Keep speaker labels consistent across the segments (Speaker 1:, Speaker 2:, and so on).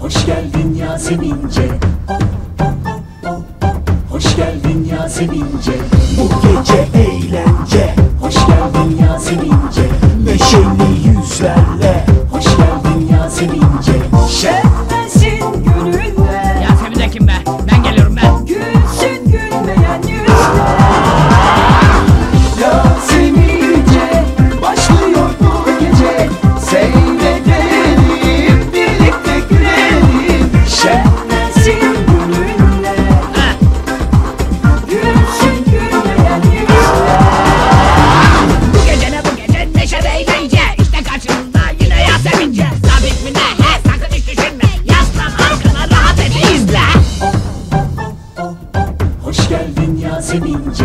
Speaker 1: Hoş geldin Yasemince. Hoş geldin Yasemince. Bu gece eğlence. Hoş geldin Yasemince. Neşeli yüzlerle. Hoş geldin Yasemince. Şenlensin gönüller.
Speaker 2: Yasemin de kim be? Ben geliyorum ben.
Speaker 1: Gülsün gülmeyen yüzler. Yasemince başlıyor bu gece. Seyredelim, birlikte gülelim. Şenlensin gönüller. Gülsün gülmeyen yüzler.
Speaker 2: Bu gece ne bu gece? Neşe ve eğlence. İşte karşınızda yine Yasemince. Sabit mi ne? He sakın hiç düşünme. Yaslan arkana rahat et izle.
Speaker 1: Hoş geldin Yasemince.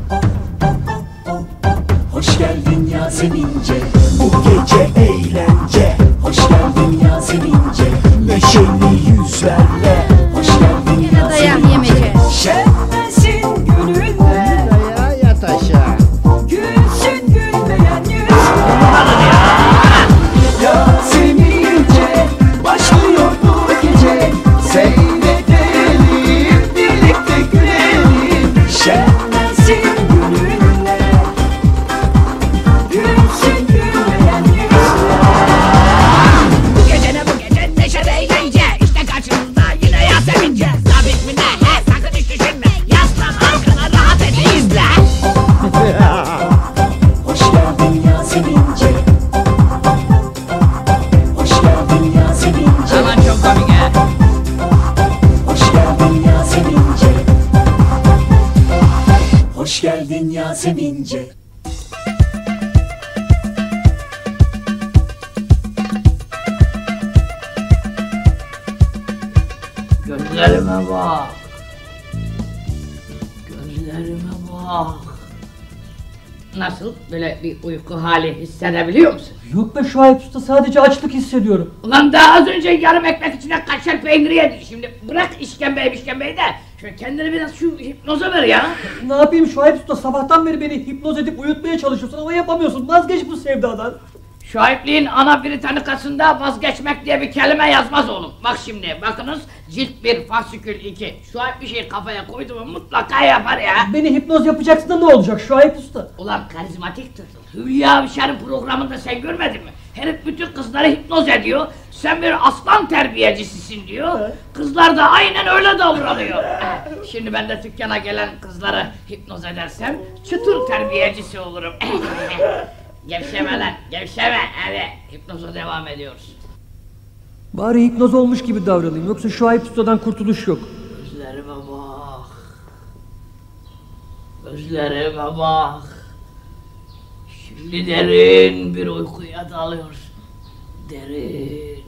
Speaker 1: Hoş geldin Yasemince. Bu gece eğlence. Hoş geldin Yasemince. Neşeli yüzlerle. Hoş geldin Yasemince. Şenlensin gönüller.
Speaker 3: Ayağa yat aşağı.
Speaker 1: Gülsün gülmeyen yüzler. Yasemince başlıyor bu gece. Seyredelim, birlikte gülelim. Şenlensin gönüller. Gülsün gülmeyen yüzler.
Speaker 2: Bu gece ne bu gece? Neşe ve eğlence. İşte karşınızda yine Yasemince. Sabit mi ne? He sakın hiç düşünme. Yaslan arkana rahat et izle.
Speaker 1: Hoş geldin Yasemince. Hoş geldin Yasemince.
Speaker 2: Aman çok komik he.
Speaker 1: Hoş geldin Yasemince. Hoş geldin Yasemince.
Speaker 2: Gözlerime bak. Gözlerime bak. Nasıl? Böyle bir uyku hali hissedebiliyor musun?
Speaker 4: Yok be Şuayb Usta, sadece açlık hissediyorum.
Speaker 2: Ulan daha az önce yarım ekmek içine kaşar peyniri yedin. Şimdi bırak işkembeyi de. Şöyle kendini biraz şu hipnoza ver ya.
Speaker 4: Ne yapayım Şuayb Usta, sabahtan beri beni hipnoz edip uyutmaya çalışıyorsun ama yapamıyorsun. Vazgeç bu sevdadan.
Speaker 2: Şuaybliğin ana Britannikasında vazgeçmek diye bir kelime yazmaz oğlum. Bak şimdi bakınız cilt 1 fasikül 2. Şuayb bir şey kafaya koydu mu mutlaka yapar ya.
Speaker 4: Beni hipnoz yapacaksın da ne olacak Şuayb Usta?
Speaker 2: Ulan karizmatik tırtıl. Hülya Avşar'ın programında sen görmedin mi? Herif bütün kızları hipnoz ediyor. Sen bir aslan terbiyecisisin diyor. Kızlar da aynen öyle davranıyor. Şimdi ben de dükkana gelen kızları hipnoz edersem çıtır terbiyecisi olurum. Gevşeme lan, gevşeme. Hadi hipnoza devam ediyoruz.
Speaker 4: Bari hipnoz olmuş gibi davranayım, yoksa Şuayb Usta'dan kurtuluş yok.
Speaker 2: Gözlerime bak. Gözlerime bak. Şimdi derin bir uykuya dalıyorsun. Derin.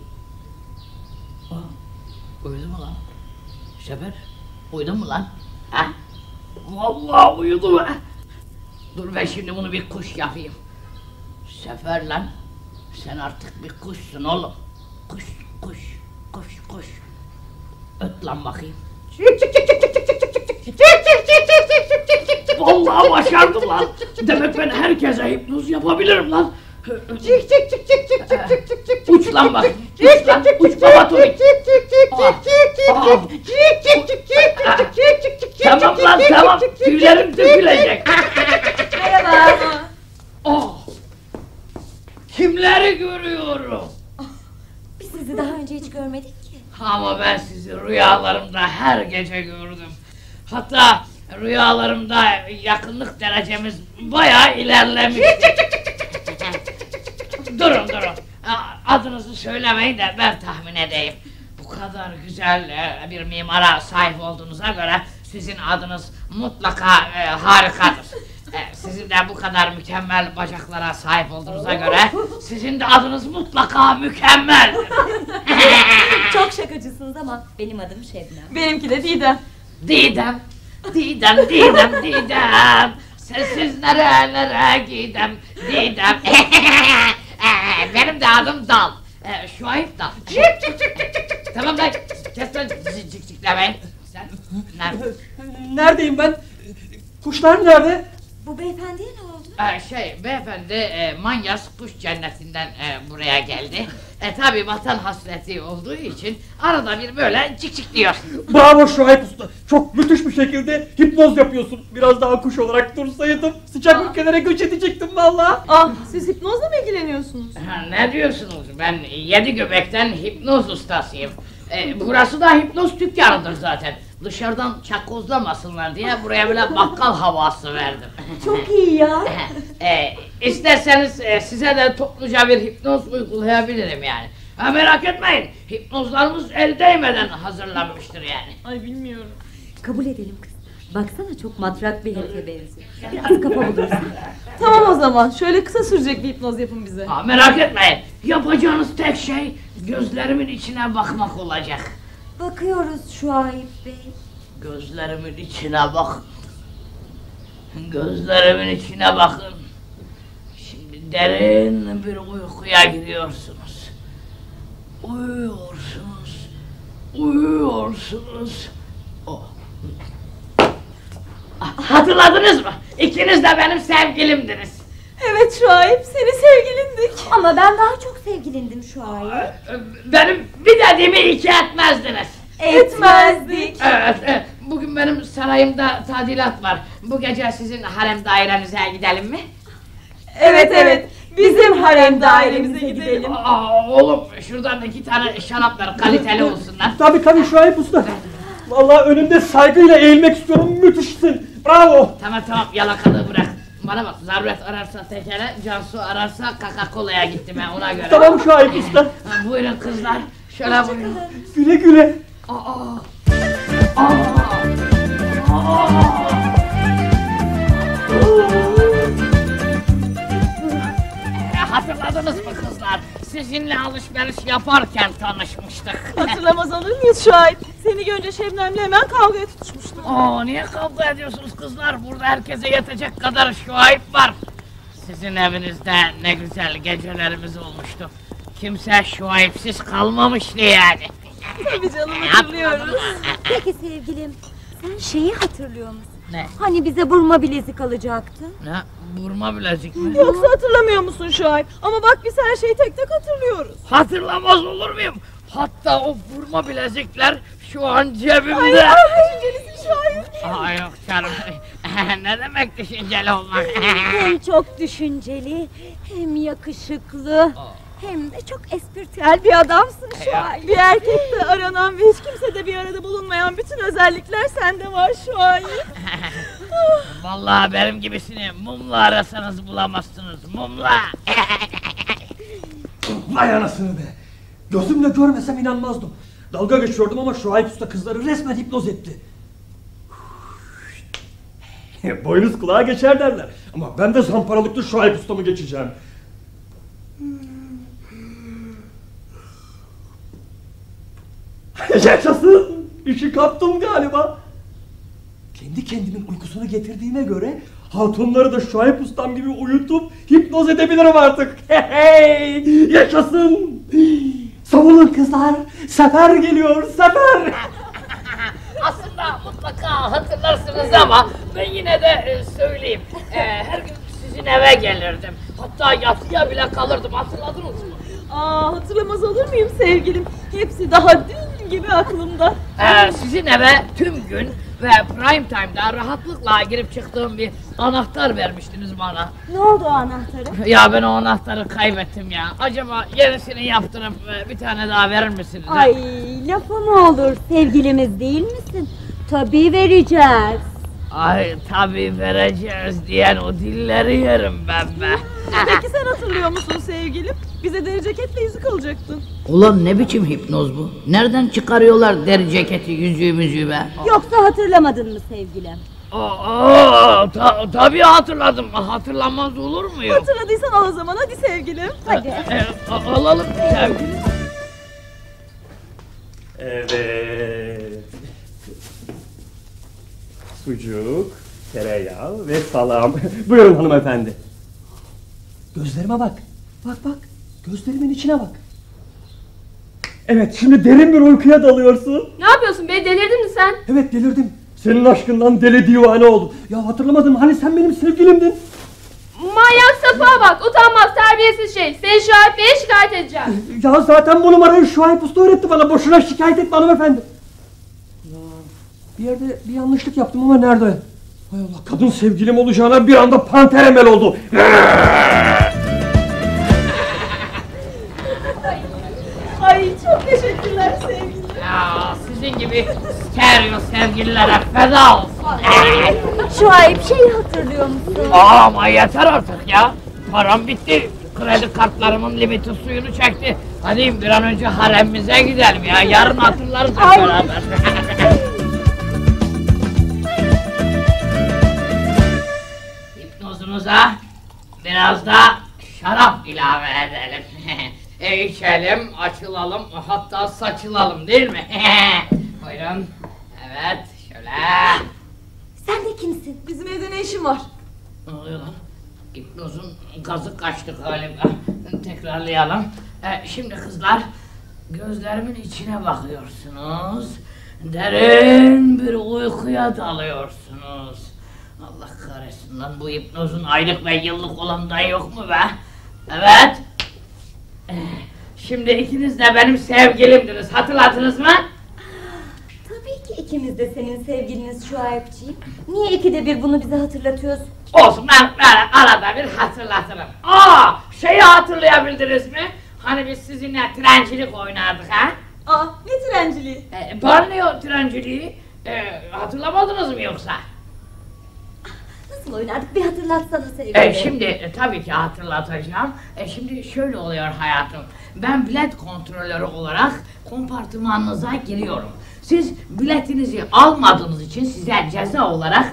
Speaker 2: Uyudun mu lan? Şefer, uyudun mu lan? Ha? Vallahi uyudum ha. Dur ben şimdi bunu bir kuş yapayım. Sefer lan, sen artık bir kuşsun oğlum. Kuş. Öt lan bakayım. Vallahi başardım lan. Demek ben herkese hipnoz yapabilirim lan. Uç lan bak. Uç baba Tomik. Tamam lan tamam. Tüylerim dökülecek.
Speaker 5: Merhaba.
Speaker 2: Kimleri görüyorum?
Speaker 5: Biz sizi daha önce hiç görmedik ki.
Speaker 2: Ama ben sizi rüyalarımda her gece gördüm. Hatta rüyalarımda yakınlık derecemiz bayağı ilerlemiş. Durun. Adınızı söylemeyin de ben tahmin edeyim. Bu kadar güzel bir mimara sahip olduğunuza göre sizin adınız mutlaka harikadır. Sizin de bu kadar mükemmel bacaklara sahip olduğunuza göre sizin de adınız mutlaka mükemmeldir.
Speaker 5: Çok şakacısınız ama benim adım Şebnem.
Speaker 6: Benimki de Didem.
Speaker 2: Didem. Sensiz nerelere gidem. Didem. Benim de adım Dal. Şuayb Dal. Tamam lan. Kes lan ciklemeyin. Sen nerede?
Speaker 4: Neredeyim ben? Kuşlar nerede?
Speaker 5: Bu beyefendiye ne oldu?
Speaker 2: Beyefendi Manyas kuş cennetinden buraya geldi. Tabi vatan hasreti olduğu için arada bir böyle cik cik diyor.
Speaker 4: Bravo Şuayb Usta. Çok müthiş bir şekilde hipnoz yapıyorsun. Biraz daha kuş olarak dursaydım sıcak ülkelere göç edecektim valla.
Speaker 3: Ah, siz hipnozla mı ilgileniyorsunuz?
Speaker 2: Ne diyorsunuz? Ben 7 göbekten hipnoz ustasıyım. Burası da hipnoz dükkanıdır zaten. Dışarıdan çakozlamasınlar diye buraya böyle bakkal havası verdim.
Speaker 5: Çok iyi ya.
Speaker 2: İsterseniz size de topluca bir hipnoz uygulayabilirim yani. Ha, merak etmeyin, hipnozlarımız el değmeden hazırlanmıştır yani.
Speaker 3: Ay bilmiyorum.
Speaker 5: Kabul edelim kız. Baksana çok matrak bir herife benziyor. Biraz kafa bulursun.
Speaker 3: Tamam o zaman. Şöyle kısa sürecek bir hipnoz yapın bize.
Speaker 2: Ha, merak etmeyin, yapacağınız tek şey gözlerimin içine bakmak olacak.
Speaker 5: Bakıyoruz Şuayb Bey.
Speaker 2: Gözlerimin içine bak. Gözlerimin içine bakın. Şimdi derin bir uykuya giriyorsunuz. Uyuyorsunuz. Uyuyorsunuz. Oh. Hatırladınız mı? İkiniz de benim sevgilimdiniz.
Speaker 3: Evet Şuayb, seni sevgilindik.
Speaker 5: Ama ben daha çok sevgilindim Şuayb.
Speaker 2: Benim bir dediğimi iki etmezdiniz.
Speaker 3: Etmezdik.
Speaker 2: Evet, bugün benim sarayımda tadilat var. Bu gece sizin harem dairenize gidelim mi?
Speaker 3: Evet. Bizim harem dairemize gidelim.
Speaker 2: Oğlum şuradan 2 tane şaraplar kaliteli olsunlar.
Speaker 4: Tabii Şuayb Usta. Valla önünde saygıyla eğilmek istiyorum. Müthişsin. Bravo.
Speaker 2: Tamam yalakalığı bırak. Bana bak, zaruret ararsa tekere, Cansu ararsa Coca-Cola'ya gittim ben ona göre.
Speaker 4: Tamam Şuayb Usta.
Speaker 2: Buyurun kızlar, şöyle buyurun.
Speaker 4: Güle güle.
Speaker 2: Hatırladınız mı kızlar? Sizinle alışveriş yaparken tanışmıştık.
Speaker 3: Hatırlamaz olur muyuz Şuayb? Seni görünce Şebnem'le hemen kavgaya tutuşmuştum.
Speaker 2: Niye kavga ediyorsunuz kızlar? Burada herkese yetecek kadar Şuayb var. Sizin evinizde ne güzel gecelerimiz olmuştu. Kimse Şuayb'siz kalmamıştı yani.
Speaker 3: Tabii canım, hatırlıyoruz.
Speaker 5: Peki sevgilim, sen şeyi hatırlıyor musun?
Speaker 2: Ne?
Speaker 5: Hani bize burma bilezik alacaktın?
Speaker 2: Ne? Vurma bilezik mi?
Speaker 3: Yoksa hatırlamıyor musun Şuayb? Ama bak biz her şeyi tek tek hatırlıyoruz.
Speaker 2: Hatırlamaz olur muyum? Hatta o vurma bilezikler şu an cebimde.
Speaker 3: Ay düşüncelisin Şuayb.
Speaker 2: Yok canım. Ne demek düşünceli olmak?
Speaker 5: Hem çok düşünceli, hem yakışıklı, hem de çok espritüel bir adamsın Şuayb.
Speaker 3: Bir erkekte aranan ve hiç kimsede bir arada bulunmayan bütün özellikler sende var Şuayb.
Speaker 2: Vallahi benim gibisini mumla arasanız bulamazsınız. Mumla.
Speaker 4: Vay anasını be. Gözümle görmesem inanmazdım. Dalga geçiyordum ama Şuayb Usta kızları resmen hipnoz etti. Boynuz kulağa geçer derler. Ama ben de zamparalıklı Şuayb Usta'mı geçeceğim. Yaşasın! İşi kaptım galiba. Kendi kendimin uykusunu getirdiğime göre hatunları da Şuayb Usta'm gibi uyutup hipnoz edebilirim artık. Hey! Yaşasın! Savunun kızlar! Sefer geliyor, sefer!
Speaker 2: Aslında mutlaka hatırlarsınız ama ben yine de söyleyeyim. Her gün sizin eve gelirdim. Hatta yatıya bile kalırdım. Hatırladınız mı?
Speaker 3: Hatırlamaz olur muyum sevgilim? Hepsi daha dün gibi aklımda.
Speaker 2: Sizin eve tüm gün ve prime time'da rahatlıkla girip çıktığım bir anahtar vermiştiniz bana.
Speaker 5: Ne oldu o anahtarı?
Speaker 2: Ya ben o anahtarı kaybettim ya. Acaba yenisini yaptırıp bir tane daha verir misiniz?
Speaker 5: Ay lafı mı olur, sevgilimiz değil misin? Tabii vereceğiz.
Speaker 2: Ay tabii vereceğiz diyen o dilleri yerim ben be.
Speaker 3: Peki sen hatırlıyor musun sevgilim? Bize deri ceketle yüzük alacaktın.
Speaker 2: Ulan ne biçim hipnoz bu? Nereden çıkarıyorlar deri ceketi, yüzüğü müzüğü be?
Speaker 5: Yoksa hatırlamadın mı sevgilim?
Speaker 2: Tabii hatırladım. Hatırlamaz olur muyum?
Speaker 3: Hatırladıysan al o zaman, hadi sevgilim.
Speaker 5: Hadi.
Speaker 2: Alalım sevgilim.
Speaker 4: Evet. Sucuk, tereyağı ve salam. Buyurun hanımefendi. Gözlerime bak. Bak. Gözlerimin içine bak. Evet, şimdi derin bir uykuya dalıyorsun.
Speaker 3: Ne yapıyorsun be, delirdin mi sen?
Speaker 4: Evet, delirdim. Senin aşkından deli divane oldum. Ya hatırlamadım, hani sen benim sevgilimdin.
Speaker 3: Manyaksa
Speaker 6: sapağa bak, utanmaz, terbiyesiz şey. Seni Şuayb Bey'e şikayet edeceğim.
Speaker 4: Ya zaten bu numarayı Şuayb Usta öğretti bana. Boşuna şikayet etme hanımefendi. Ya bir yerde bir yanlışlık yaptım ama nerede? Hay Allah, kadın sevgilim olacağına bir anda panter emel oldu.
Speaker 3: Ay çok teşekkürler sevgilim.
Speaker 2: Ya sizin gibi stereo sevgililere feda olsun.
Speaker 5: Şuayb şeyi hatırlıyor musun?
Speaker 2: Ama yeter artık ya. Param bitti. Kredi kartlarımın limiti suyunu çekti. Hadi bir an önce haremimize gidelim ya. Yarın hatırlarız hep beraber. Hipnozunuza biraz da şarap ilave edelim. İçelim, açılalım, hatta saçılalım değil mi? Buyurun. Evet, şöyle.
Speaker 5: Sen de kimsin?
Speaker 3: Bizim evde ne işin var?
Speaker 2: Ne oluyor lan? Hipnozun gazı kaçtı galiba. Tekrarlayalım. Şimdi kızlar, gözlerimin içine bakıyorsunuz. Derin bir uykuya dalıyorsunuz. Allah kahretsin lan, bu hipnozun aylık ve yıllık olanından yok mu be? Evet. Şimdi ikiniz de benim sevgilimdiniz, hatırladınız mı?
Speaker 5: Tabii ki ikimiz de senin sevgiliniz Şuayb'ciğim. Niye ikide bir bunu bize hatırlatıyorsun?
Speaker 2: Olsun, ben arada bir hatırlatırım. Şeyi hatırlayabildiniz mi? Hani biz sizinle trencilik oynardık ha?
Speaker 3: Aa ne trenciliği?
Speaker 2: Balneo trenciliği. Hatırlamadınız mı yoksa?
Speaker 5: Nasıl oynardık bir hatırlatsana sevgilim.
Speaker 2: Şimdi tabii ki hatırlatacağım. Şimdi şöyle oluyor hayatım. Ben bilet kontrolörü olarak kompartımanınıza giriyorum. Siz biletinizi almadığınız için size ceza olarak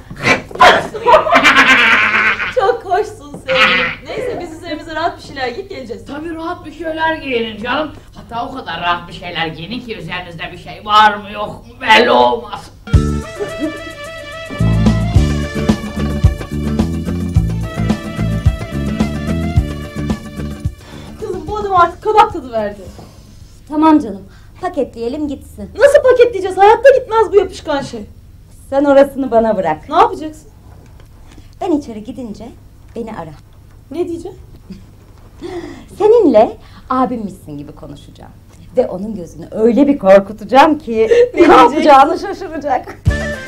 Speaker 3: Çok hoşsun sevgilim. Neyse biz üzerimize rahat bir şeyler giyip geleceğiz.
Speaker 2: tabii rahat bir şeyler giyin canım. Hatta o kadar rahat bir şeyler giyinin ki üzerinizde bir şey var mı yok mu belli olmaz.
Speaker 3: Kızım bu adam artık kabak tadı verdi.
Speaker 5: Tamam canım, paketleyelim gitsin.
Speaker 3: Nasıl paketleyeceğiz? Hayatta gitmez bu yapışkan şey.
Speaker 5: Sen orasını bana bırak.
Speaker 3: Ne yapacaksın?
Speaker 5: Ben içeri gidince beni ara.
Speaker 3: Ne diyeceğim?
Speaker 5: Seninle abimmişsin gibi konuşacağım. Ve onun gözünü öyle bir korkutacağım ki ne
Speaker 3: diyecek?
Speaker 5: yapacağını şaşıracak.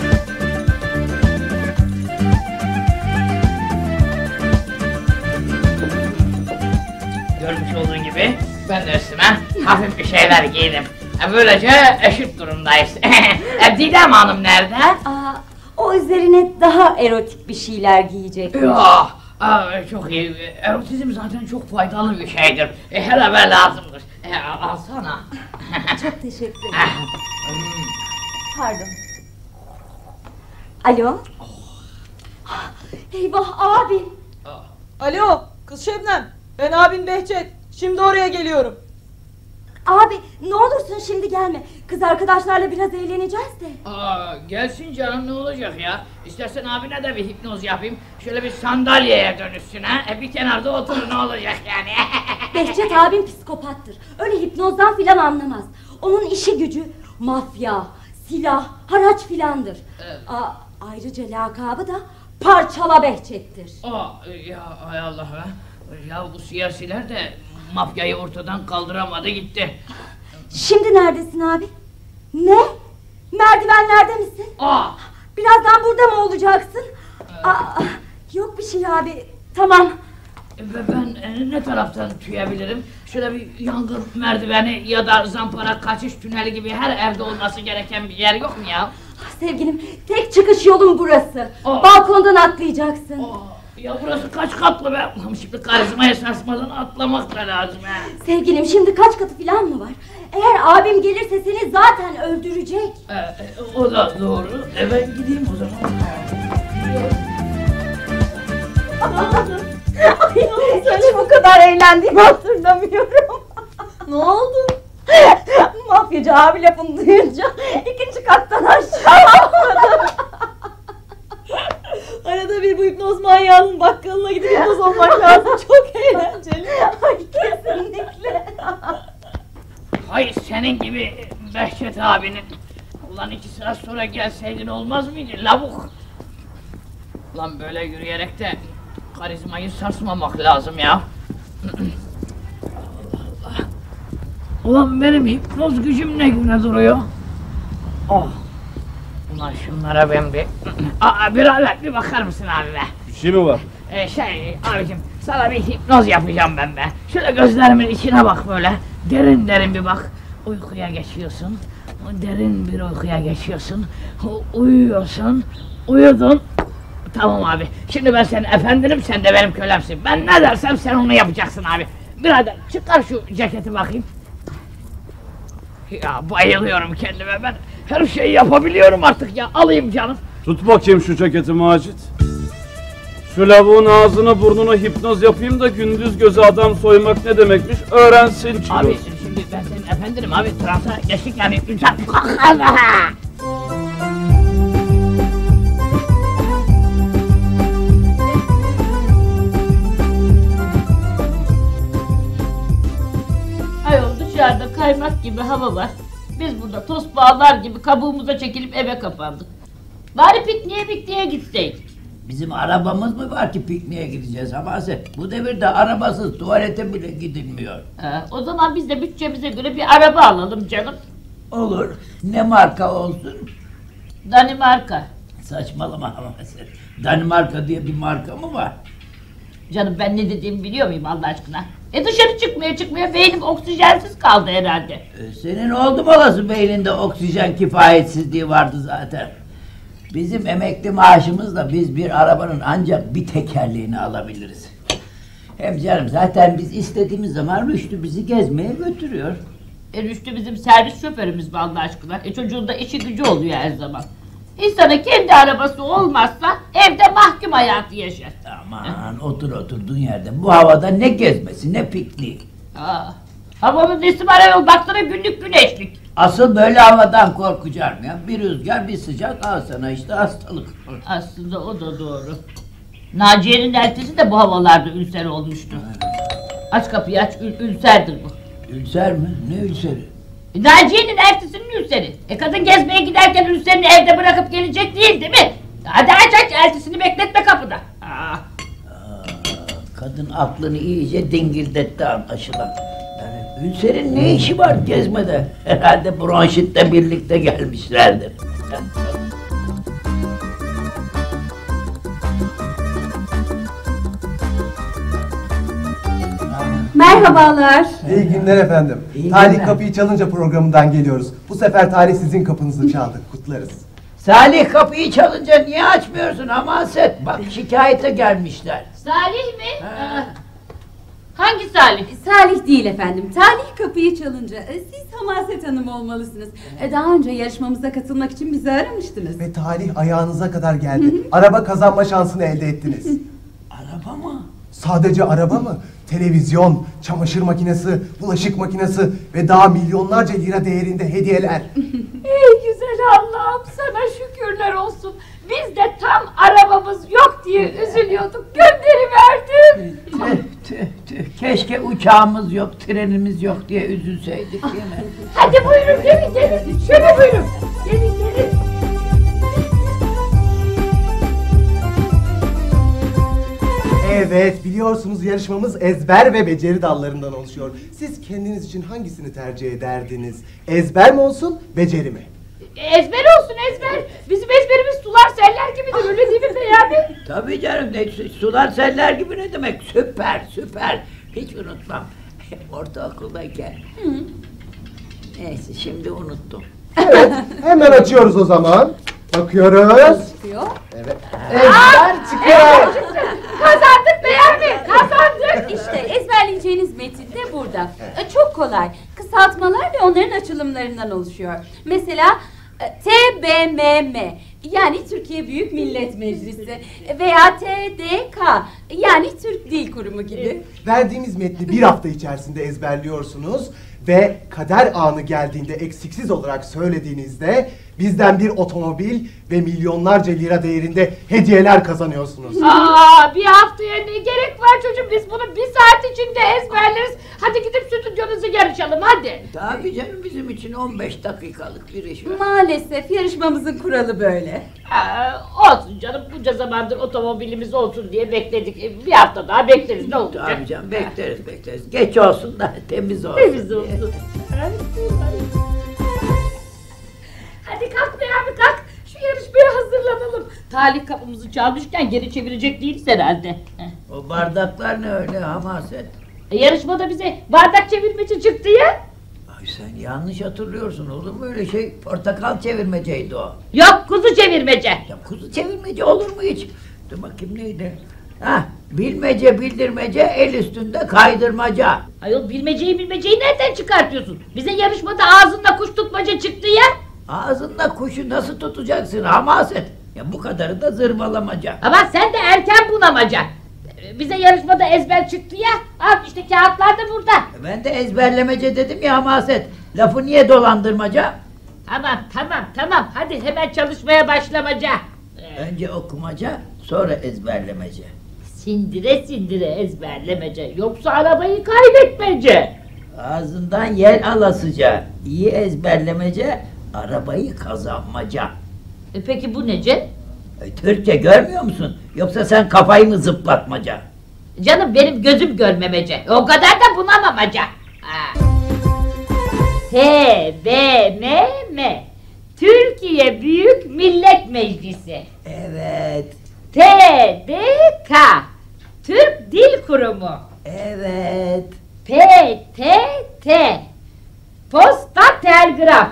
Speaker 2: Görmüş olduğun gibi ben de üstüme hafif bir şeyler giydim. Böylece eşit durumdayız. Didem Hanım nerede?
Speaker 5: O üzerine daha erotik bir şeyler giyecek.
Speaker 2: Ya, çok iyi. Erotizm zaten çok faydalı bir şeydir. Her eve lazımdır. Alsana.
Speaker 5: Çok teşekkür ederim. Pardon. Alo? Eyvah abim.
Speaker 3: Alo kız Şebnem. Ben abin Behçet. Şimdi oraya geliyorum.
Speaker 5: Abi ne olursun şimdi gelme. Kız arkadaşlarla biraz eğleneceğiz de.
Speaker 2: Gelsin canım, ne olacak ya? İstersen abine de bir hipnoz yapayım. Şöyle bir sandalyeye dönüşsün ha. Bir kenarda otur, ne olacak yani?
Speaker 5: Behçet abim psikopattır. Öyle hipnozdan filan anlamaz. Onun işi gücü mafya, silah, haraç filandır.
Speaker 2: Evet.
Speaker 5: Ayrıca lakabı da Parçala Behçet'tir.
Speaker 2: Ya hay Allah be. Ya bu siyasiler de mafyayı ortadan kaldıramadı gitti.
Speaker 5: Şimdi neredesin abi? Ne? Merdivenlerde misin? Birazdan burada mı olacaksın? Yok bir şey abi. Tamam.
Speaker 2: Ben ne taraftan tüyebilirim? Şöyle bir yangın merdiveni ya da zampara kaçış tüneli gibi her evde olması gereken bir yer yok mu ya?
Speaker 5: Sevgilim, tek çıkış yolun burası. Balkondan atlayacaksın.
Speaker 2: Ya burası kaç katlı be? Şimdi karizmaya sarsmadan atlamak da lazım ha.
Speaker 5: Sevgilim, şimdi kaç katı falan mı var? Eğer abim gelirse seni zaten öldürecek.
Speaker 2: O da doğru. Ben gideyim o zaman.
Speaker 5: Hiç bu kadar eğlendiğimi hatırlamıyorum.
Speaker 3: Ne oldu?
Speaker 5: Mafyacı abi lafını duyunca ikinci kattan aşağı atladım.
Speaker 3: Arada bir bu hipnoz manyağının bakkalına gidip hipnoz olmak lazım. Çok eğlenceli.
Speaker 5: Ay kesinlikle.
Speaker 2: Hay senin gibi Behçet abinin. Ulan 2 saat sonra gelseydin olmaz mıydı lavuk? Ulan böyle yürüyerek de karizmayı sarsmamak lazım ya. Ulan benim hipnoz gücüm ne güne duruyor? Oh! Ulan şunlara ben bir... birader bir bakar mısın abi be?
Speaker 7: Bir şey mi var?
Speaker 2: Abicim sana bir hipnoz yapacağım ben be. Şöyle gözlerimin içine bak böyle. Derin derin bir bak. Uykuya geçiyorsun. Derin bir uykuya geçiyorsun. Uyuyorsun. Uyudun. Tamam abi. Şimdi ben senin efendinim, sen de benim kölemsin. Ben ne dersem sen onu yapacaksın abi. Birader çıkar şu ceketi bakayım. Ya bayılıyorum kendime ben. Her şeyi yapabiliyorum artık ya. Alayım canım.
Speaker 7: Tut bakayım şu ceketi Macit. Şu lavuğun ağzını burnunu hipnoz yapayım da gündüz gözü adam soymak ne demekmiş öğrensin çilos.
Speaker 2: Abi şimdi ben senin efendinim abi. Transa geçtik yani.
Speaker 8: Ayol dışarıda kaymak gibi hava var. Biz burada tost bağlar gibi kabuğumuza çekilip eve kapandık. Bari pikniğe gitseydik.
Speaker 9: Bizim arabamız mı var ki pikniğe gideceğiz Hamaset? Bu devirde arabasız tuvalete bile gidilmiyor.
Speaker 8: O zaman biz de bütçemize göre bir araba alalım canım.
Speaker 9: Olur. Ne marka olsun?
Speaker 8: Danimarka.
Speaker 9: Saçmalama Hamaset. Danimarka diye bir marka mı var?
Speaker 8: Canım ben ne dediğimi biliyor muyum Allah aşkına? Dışarı çıkmaya beynim oksijensiz kaldı herhalde.
Speaker 9: Senin oldu mu olası beyninde oksijen kifayetsizliği vardı zaten. Bizim emekli maaşımızla biz bir arabanın ancak bir tekerleğini alabiliriz. Hem canım zaten biz istediğimiz zaman Rüştü bizi gezmeye götürüyor.
Speaker 8: Rüştü bizim servis şoförümüz mü Allah aşkına? Çocuğun da işi gücü oluyor her zaman. İnsanın kendi arabası olmazsa evde mahkum hayatı yaşar.
Speaker 9: Aman oturduğun yerde bu havada ne gezmesi ne pikniği.
Speaker 8: Havanın nesi var ayol, baksana günlük güneşlik.
Speaker 9: Asıl böyle havadan korkacağım ya. Bir rüzgar bir sıcak al sana işte hastalık.
Speaker 8: Aslında o da doğru. Naciye'nin eltisi de bu havalarda ülser olmuştu. Aç kapıyı aç, ülserdir bu.
Speaker 9: Ülser mi? Ne ülseri?
Speaker 8: Naciye'nin eltisinin ülseri. Kadın gezmeye giderken ülserini evde bırakıp gelecek değil mi? Hadi aç eltisini bekletme kapıda.
Speaker 9: Kadın aklını iyice dingildetti anlaşılan. Yani ülserin ne işi var gezmede? Herhalde bronşitle birlikte gelmişlerdir.
Speaker 10: Merhabalar.
Speaker 11: İyi günler efendim.
Speaker 9: İyi
Speaker 11: Talih
Speaker 9: günler.
Speaker 11: Kapıyı Çalınca programından geliyoruz. Bu sefer Talih sizin kapınızı çaldık. Kutlarız.
Speaker 9: Salih kapıyı çalınca niye açmıyorsun Hamaset? Bak şikayete gelmişler.
Speaker 8: Salih mi? Hangi Salih?
Speaker 10: Salih değil efendim. Talih kapıyı çalınca siz Hamaset Hanım olmalısınız. Daha önce yarışmamıza katılmak için bizi aramıştınız.
Speaker 11: Ve Talih ayağınıza kadar geldi. Araba kazanma şansını elde ettiniz.
Speaker 9: Araba mı?
Speaker 11: Sadece araba mı? Televizyon, çamaşır makinesi, bulaşık makinesi ve daha milyonlarca lira değerinde hediyeler.
Speaker 8: Ey güzel Allah'ım, sana şükürler olsun. Biz de tam arabamız yok diye üzülüyorduk. Gönderiverdim.
Speaker 9: Tüh. Keşke uçağımız yok, trenimiz yok diye üzülseydik değil mi?
Speaker 8: Hadi buyurun gelin. Şöyle buyurun. Gelin.
Speaker 11: Evet, biliyorsunuz yarışmamız ezber ve beceri dallarından oluşuyor. Siz kendiniz için hangisini tercih ederdiniz? Ezber mi olsun, beceri mi?
Speaker 8: Ezber olsun ezber. Bizim ezberimiz sular seller gibidir, öyle değil mi Beyami?
Speaker 9: Tabii canım, sular seller gibi ne demek? Süper. Hiç unutmam. Ortaokuldayken. Neyse şimdi unuttum.
Speaker 11: Evet, hemen açıyoruz o zaman. Bakıyoruz.
Speaker 10: Çıkıyor.
Speaker 11: Evet. Ezber çıkıyor.
Speaker 8: Kazandık Beyami, kazandık.
Speaker 10: İşte ezberleyeceğiniz metin de burada. Çok kolay. Kısaltmalar ve onların açılımlarından oluşuyor. Mesela TBMM yani Türkiye Büyük Millet Meclisi veya TDK yani Türk Dil Kurumu gibi.
Speaker 11: Verdiğimiz metni bir hafta içerisinde ezberliyorsunuz ve kader anı geldiğinde eksiksiz olarak söylediğinizde Bizden bir otomobil ve milyonlarca lira değerinde hediyeler kazanıyorsunuz.
Speaker 8: Bir haftaya ne gerek var çocuğum? Biz bunu bir saat içinde ezberleriz. Hadi gidip stüdyonuzu yarışalım hadi.
Speaker 9: Tabii canım, bizim için 15 dakikalık bir iş var.
Speaker 10: Maalesef yarışmamızın kuralı böyle.
Speaker 8: Olsun canım, bunca zamandır otomobilimiz olsun diye bekledik. Bir hafta daha bekleriz, ne olacak?
Speaker 9: Tabii canım, bekleriz. Geç olsun da temiz olsun.
Speaker 8: Temiz olsun. Hadi kalk be abi, kalk. Şu yarışmaya hazırlanalım. Talih kapımızı çalmışken geri çevirecek değiliz herhalde.
Speaker 9: O bardaklar ne öyle Hamaset?
Speaker 8: Yarışmada bize bardak çevirmeci çıktı ya.
Speaker 9: Ay sen yanlış hatırlıyorsun, olur mu öyle şey? Portakal çevirmeceydi o.
Speaker 8: Yok, kuzu çevirmece.
Speaker 9: Ya kuzu çevirmece olur mu hiç? Dur bakayım neydi? Bilmece bildirmece, el üstünde kaydırmaca.
Speaker 8: Ayol, bilmeceyi nereden çıkartıyorsun? Bize yarışmada ağzında kuş tutmaca çıktı ya.
Speaker 9: Ağzında kuşu nasıl tutacaksın Hamaset? Ya bu kadarı da zırvalamaca.
Speaker 8: Ama sen de erken bunamaca. Bize yarışmada ezber çıktı ya. Al işte, kağıtlar da burada.
Speaker 9: Ben de ezberlemece dedim ya Hamaset. Lafı niye dolandırmaca?
Speaker 8: Tamam. Hadi hemen çalışmaya başlamaca.
Speaker 9: Önce okumaca, sonra ezberlemece.
Speaker 8: Sindire ezberlemece. Yoksa arabayı kaybetmece.
Speaker 9: Ağzından yel alasıca, iyi ezberlemece, arabayı kazanmaca.
Speaker 8: Peki bu nece?
Speaker 9: Türkçe görmüyor musun? Yoksa sen kafayı mı zıplatmaca?
Speaker 8: Canım benim gözüm görmemece. O kadar da bunamamaca. TBMM, Türkiye Büyük Millet Meclisi.
Speaker 9: Evet.
Speaker 8: TDK, Türk Dil Kurumu.
Speaker 9: Evet.
Speaker 8: PTT, Posta Telgraf.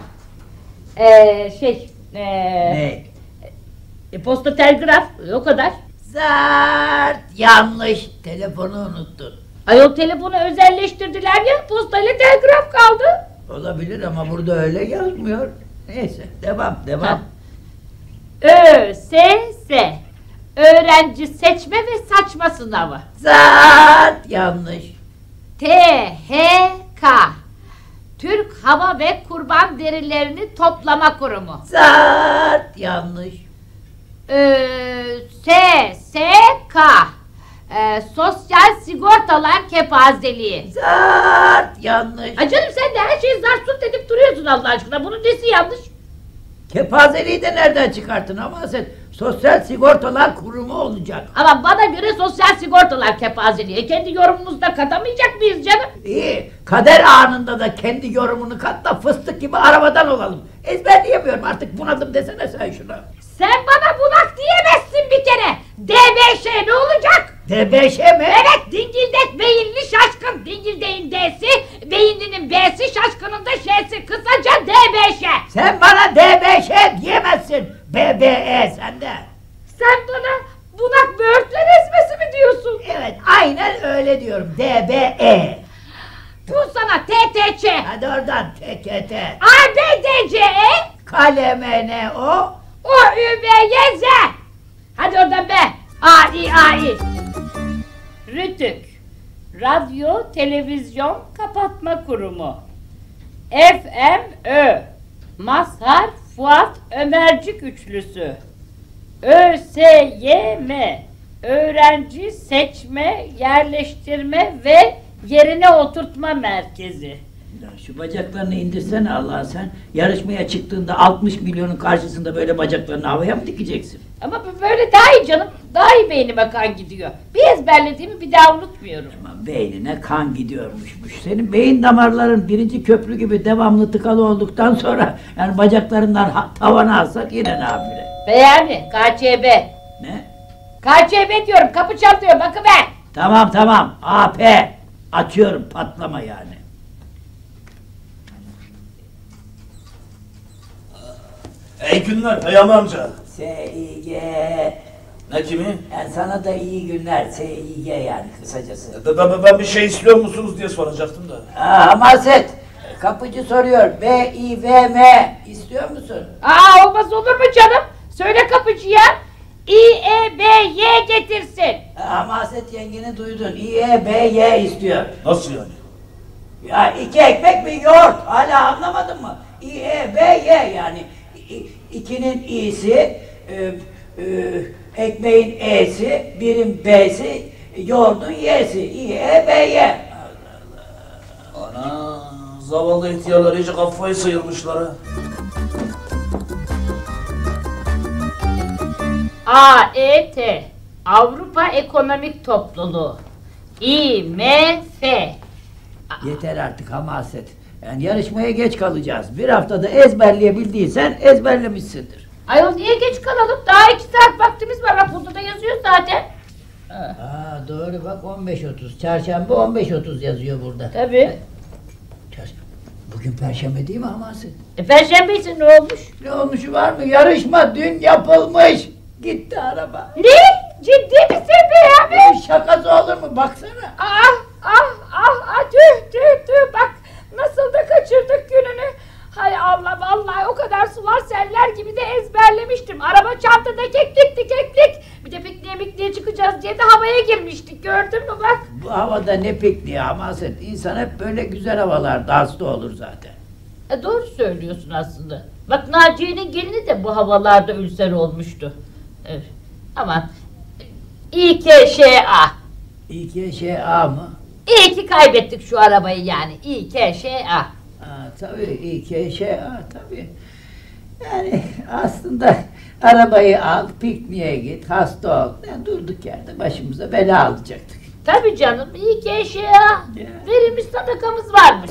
Speaker 9: Ne?
Speaker 8: Posta Telgraf, o kadar.
Speaker 9: Zart, yanlış. Telefonu unuttun.
Speaker 8: Ayol, telefonu özelleştirdiler ya, postayla telgraf kaldı.
Speaker 9: Olabilir ama burada öyle yazmıyor. Neyse, devam.
Speaker 8: ÖSS, Öğrenci Seçme ve Saçma Sınavı.
Speaker 9: Zart, yanlış.
Speaker 8: THK, Türk Hava ve Kurban Derilerini Toplama Kurumu.
Speaker 9: Zart, yanlış.
Speaker 8: SSK, Sosyal Sigortalar Kepazeliği.
Speaker 9: Zart, yanlış.
Speaker 8: Ay canım, sen de her şeyi zart tut edip duruyorsun Allah aşkına. Bunun nesi yanlış?
Speaker 9: Kepazeliği de nereden çıkarttın ama sen? Sosyal Sigortalar Kurumu olacak.
Speaker 8: Ama bana göre Sosyal Sigortalar Kepazeliği. Kendi yorumumuzda katamayacak mıyız canım?
Speaker 9: İyi, kader anında da kendi yorumunu kat da fıstık gibi arabadan olalım. Ezberleyemiyorum artık, bunadım desene sen şuna.
Speaker 8: Sen bana bunak diyemezsin bir kere. DBŞ ne olacak?
Speaker 9: DBŞ mi?
Speaker 8: Evet, dingildek beyinli şaşkın. Dingildeğin D'si, beyinlinin B'si, şaşkının da Ş'si. Kısaca DBŞ.
Speaker 9: Sen bana DBŞ diyemezsin. BBE sende.
Speaker 8: Sen bana bunak böğürtlen ezmesi mi diyorsun?
Speaker 9: Evet, aynen öyle diyorum. DBE.
Speaker 8: Bu sana TTÇ.
Speaker 9: Hadi oradan TKT.
Speaker 8: ABDCE.
Speaker 9: KLMNO.
Speaker 8: OÜBYZ. Hadi oradan be. AI. RTÜK, Radyo Televizyon Kapatma Kurumu. FMÖ, Mazhar Fuat Ömercik Üçlüsü. ÖSYM, Öğrenci Seçme, Yerleştirme ve Yerine Oturtma Merkezi.
Speaker 9: Ya şu bacaklarını indirsene Allah sen. Yarışmaya çıktığında 60 milyonun karşısında böyle bacaklarını havaya mı dikeceksin?
Speaker 8: Ama böyle daha iyi canım. Daha iyi beynime kan gidiyor. Bir ezberlediğimi bir daha unutmuyorum.
Speaker 9: Ama beynine kan gidiyormuşmuş. Senin beyin damarların birinci köprü gibi devamlı tıkalı olduktan sonra yani bacaklarından tavana alsak yine nafile.
Speaker 8: Beğendi. KÇB.
Speaker 9: Ne?
Speaker 8: KÇB diyorum. Kapı çalıyor. Bakıver.
Speaker 9: Tamam. AP. Açıyorum, patlama yani.
Speaker 12: İyi günler Peyami amca.
Speaker 9: SİG.
Speaker 12: Ne kimi?
Speaker 9: Yani sana da iyi günler. SİG yani kısacası.
Speaker 12: Ben bir şey istiyor musunuz diye soracaktım da.
Speaker 9: Hamaset. Kapıcı soruyor. BİVM istiyor musun?
Speaker 8: Olmaz olur mu canım? Söyle kapıcıya. İEBY getirsin.
Speaker 9: Hamaset yengeni duydun. İEBY istiyor.
Speaker 12: Nasıl yani?
Speaker 9: Ya 2 ekmek bir yoğurt. Hala anlamadın mı? İEBY yani. 2'nin i'si, ekmeğin e'si, birin b'si, yoğurdun y'si. İ, e, b, y.
Speaker 12: Ana, zavallı ihtiyarlar iyice kafayı sıyırmışlar ha.
Speaker 8: AET Avrupa Ekonomik Topluluğu IMF.
Speaker 9: Yeter artık hamaset. Yani yarışmaya geç kalacağız. Bir haftada ezberleyebildiysen ezberlemişsindir.
Speaker 8: Ayol niye geç kalalım? Daha 2 saat vaktimiz var. Raporda da yazıyor zaten.
Speaker 9: Aa, doğru bak 15.30. Çarşamba 15.30 yazıyor burada.
Speaker 8: Tabii.
Speaker 9: Bugün Perşembe değil mi hamaset?
Speaker 8: Perşembe ise ne olmuş?
Speaker 9: Ne olmuşu var mı? Yarışma dün yapılmış. Gitti araba.
Speaker 8: Ne? Ciddi misin be abi?
Speaker 9: Şakası olur mu? Baksana.
Speaker 8: Tüh bak nasıl da kaçırdık gününü. Hay Allah vallahi o kadar sular seller gibi de ezberlemiştim. Araba çantada keklik. Bir de pikniğe çıkacağız diye de havaya girmiştik, gördün mü bak.
Speaker 9: Bu havada ne pikniği hamaset. İnsan hep böyle güzel havalarda hasta olur zaten.
Speaker 8: Doğru söylüyorsun aslında. Bak Naciye'nin gelini de bu havalarda ülser olmuştu. Evet. Ama İKŞA.
Speaker 9: İKŞA mı?
Speaker 8: İyi ki kaybettik şu arabayı yani. İKŞA.
Speaker 9: Tabii İKŞA tabii. Yani aslında arabayı al, pikniğe git, hasta ol. Yani durduk yerde başımıza bela alacaktık.
Speaker 8: Tabii canım, İKŞA. Verilmiş sadakamız varmış.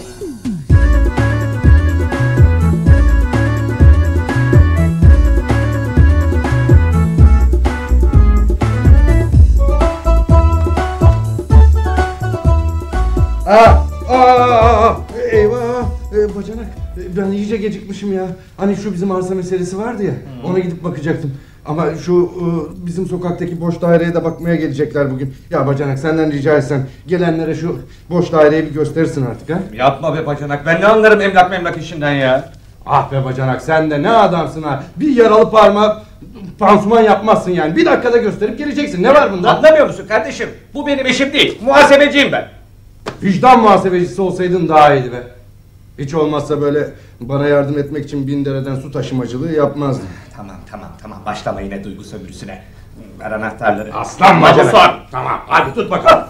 Speaker 13: Eyvah! Bacanak, ben iyice gecikmişim ya. Hani şu bizim arsa meselesi vardı ya, ona gidip bakacaktım. Ama şu bizim sokaktaki boş daireye de bakmaya gelecekler bugün. Ya Bacanak, senden rica etsem gelenlere şu boş daireyi bir gösterirsin artık ha?
Speaker 14: Yapma be Bacanak, ben ne anlarım emlak işinden ya.
Speaker 13: Ah be Bacanak, sen de ne adamsın ha. Bir yaralı parmağı pansuman yapmazsın yani. Bir dakikada gösterip geleceksin. Ne var bunda?
Speaker 14: Anlamıyor musun kardeşim? Bu benim işim değil. Muhasebeciyim ben.
Speaker 13: Vicdan muhasebecisi olsaydın daha iyiydi be. Hiç olmazsa böyle bana yardım etmek için 1000 dereden su taşımacılığı yapmazdın.
Speaker 14: Tamam. Başlama yine duygu sömürüsüne. Ver anahtarları.
Speaker 13: Aslan Bacanak. Tamam, hadi tut bakalım.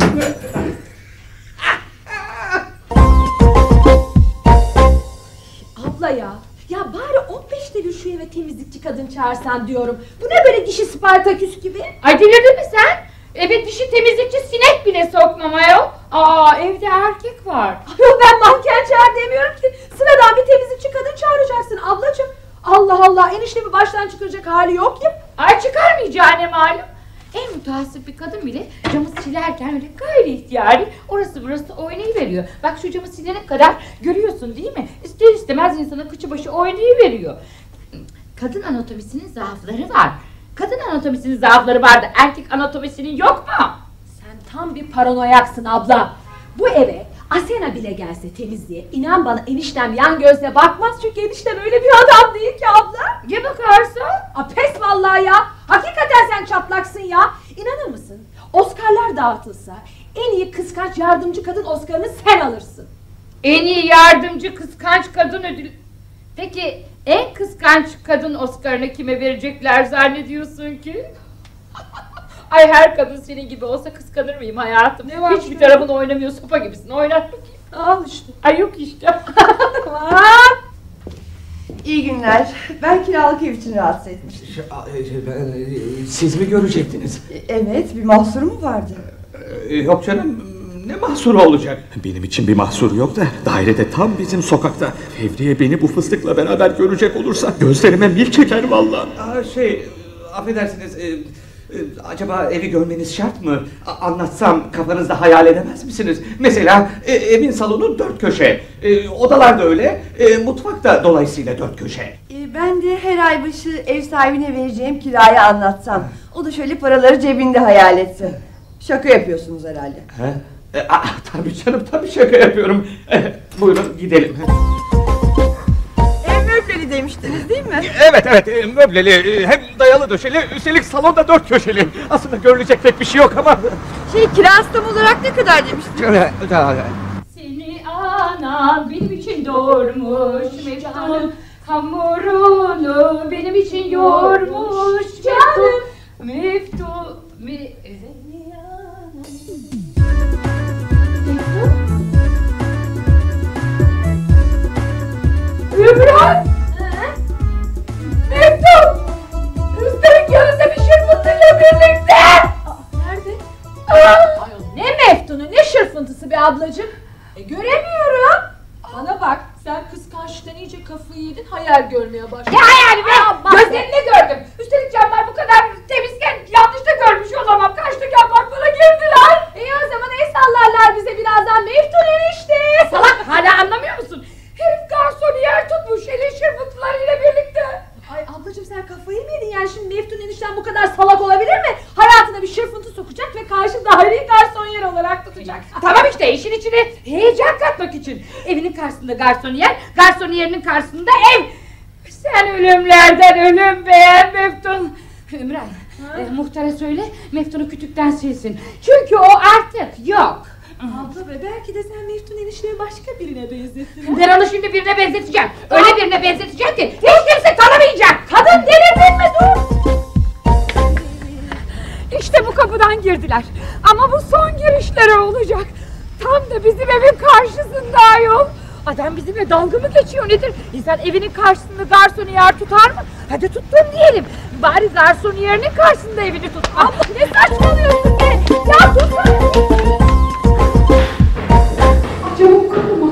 Speaker 3: Abla ya bari 15'te bir şu eve temizlikçi kadın çağırsan diyorum. Bu ne böyle dişi Spartaküs gibi?
Speaker 6: Ay delirdin mi sen? Eve dişi temizlikçi sinek bile sokmam ayol. Evde erkek var.
Speaker 3: Ayol ben manken çağır demiyorum ki. Sıradan bir temizlikçi kadın çağıracaksın ablacığım. Allah Allah, eniştemi baştan çıkaracak hali yok ya.
Speaker 6: Ay çıkarmayacağı ne malum. En mütehassıp bir kadın bile camı silerken öyle gayri ihtiyari orası burası oynayıveriyor. Bak şu camı silene kadar görüyorsun değil mi? İster istemez insanın kıçı başı oynayıveriyor. Kadın anatomisinin zaafları var. Kadın anatomisinin zaafları var da erkek anatomisinin yok mu?
Speaker 3: Sen tam bir paranoyaksın abla. Bu eve Asena bile gelse temizliğe, inan bana eniştem yan gözle bakmaz çünkü eniştem öyle bir adam değil ki abla.
Speaker 6: Ya bakarsa?
Speaker 3: Pes vallahi ya. Hakikaten sen çatlaksın ya. İnanır mısın? Oscar'lar dağıtılsa en iyi kıskanç yardımcı kadın Oscar'ını sen alırsın.
Speaker 6: En iyi yardımcı kıskanç kadın ödülü. Peki en kıskanç kadın Oscar'ını kime verecekler zannediyorsun ki? Ay her kadın senin gibi olsa kıskanır mıyım hayatım?
Speaker 3: Ne var
Speaker 6: hiçbir
Speaker 3: şöyle?
Speaker 6: tarafın oynamıyor, sopa gibisin. Oynat bakayım.
Speaker 3: Al işte.
Speaker 6: Ay yok işte.
Speaker 15: İyi günler. Ben kiralık ev için rahatsız etmiştim.
Speaker 14: Siz mi görecektiniz?
Speaker 15: Evet, bir mahsuru mu vardı?
Speaker 14: Yok canım, ne mahsuru olacak? Benim için bir mahsuru yok da dairede tam bizim sokakta. Fevriye beni bu fıstıkla beraber görecek olursa gözlerime mil çeker vallahi. Affedersiniz, acaba evi görmeniz şart mı? Anlatsam kafanızda hayal edemez misiniz? Mesela evin salonu 4 köşe, odalar da öyle, mutfak da dolayısıyla 4 köşe.
Speaker 15: Ben de her ay başı ev sahibine vereceğim kirayı anlatsam. O da şöyle paraları cebinde hayal etsin. Şaka yapıyorsunuz herhalde.
Speaker 14: Tabii canım, tabii şaka yapıyorum. Buyurun gidelim.
Speaker 15: Ev möbleli demiştiniz değil mi?
Speaker 14: Evet, möbleli, hem dayalı döşeli, üstelik salonda 4 köşeli. Aslında görülecek pek bir şey yok ama...
Speaker 15: Kirası tam olarak ne kadar demiştiniz?
Speaker 6: Seni anam benim için doğurmuş Mecnun.
Speaker 8: Hamurunu benim için yoğurmuş canım. Meftu Ümran! Meftu! Üstelik yanında bir şırfıntıyla birlikte!
Speaker 3: Nerede? Ayol, ne meftunu ne şırfıntısı be ablacığım. Göremiyorum. Bana bak, sen kıskançlıktan iyice kafayı yedin, hayal görmeye başladın.
Speaker 8: Ne hayali be? Gözlerimle gördüm. Üstelik camlar bu kadar temizken yanlış da görmüş olamam. Kaçtık apartmana girdiler.
Speaker 3: O zaman el sallarlar bize birazdan Meftun enişte.
Speaker 8: Salak, hala anlamıyor musun? Herif garsonu yer tutmuş eli şırfıntılarıyla birlikte.
Speaker 3: Ay ablacığım sen kafayı mı yedin yani, şimdi Meftun enişten bu kadar salak olabilir mi? Hayatına bir şırfıntı sokacak ve karşı daireyi garsonyer olarak tutacak.
Speaker 8: Tamam işte, işin içine heyecan katmak için. Evinin karşısında garsoniyer, garsoniyerinin karşısında ev. Sen ölümlerden ölüm beğen Meftun. Ümran, muhtara söyle Meftun'u kütükten silsin. Çünkü o artık yok.
Speaker 3: Abla be, belki de sen Meftun enişteyi başka birine benzettin.
Speaker 8: Ben onu şimdi birine benzeteceğim. Öyle birine benzeteceğim ki hiç kimse tanımayacak. Kadın delirdin mi? Dur! İşte bu kapıdan girdiler. Ama bu son girişleri olacak. Tam da bizim evin karşısında ayol. Adam bizimle dalga mı geçiyor nedir? İnsan evinin karşısında garsoniyer tutar mı? Hadi tuttun diyelim. Bari garsoniyerinin karşısında evini tutma. Ne saçmalıyorsun be? Ya tutsana.
Speaker 3: Çabuk kapıma.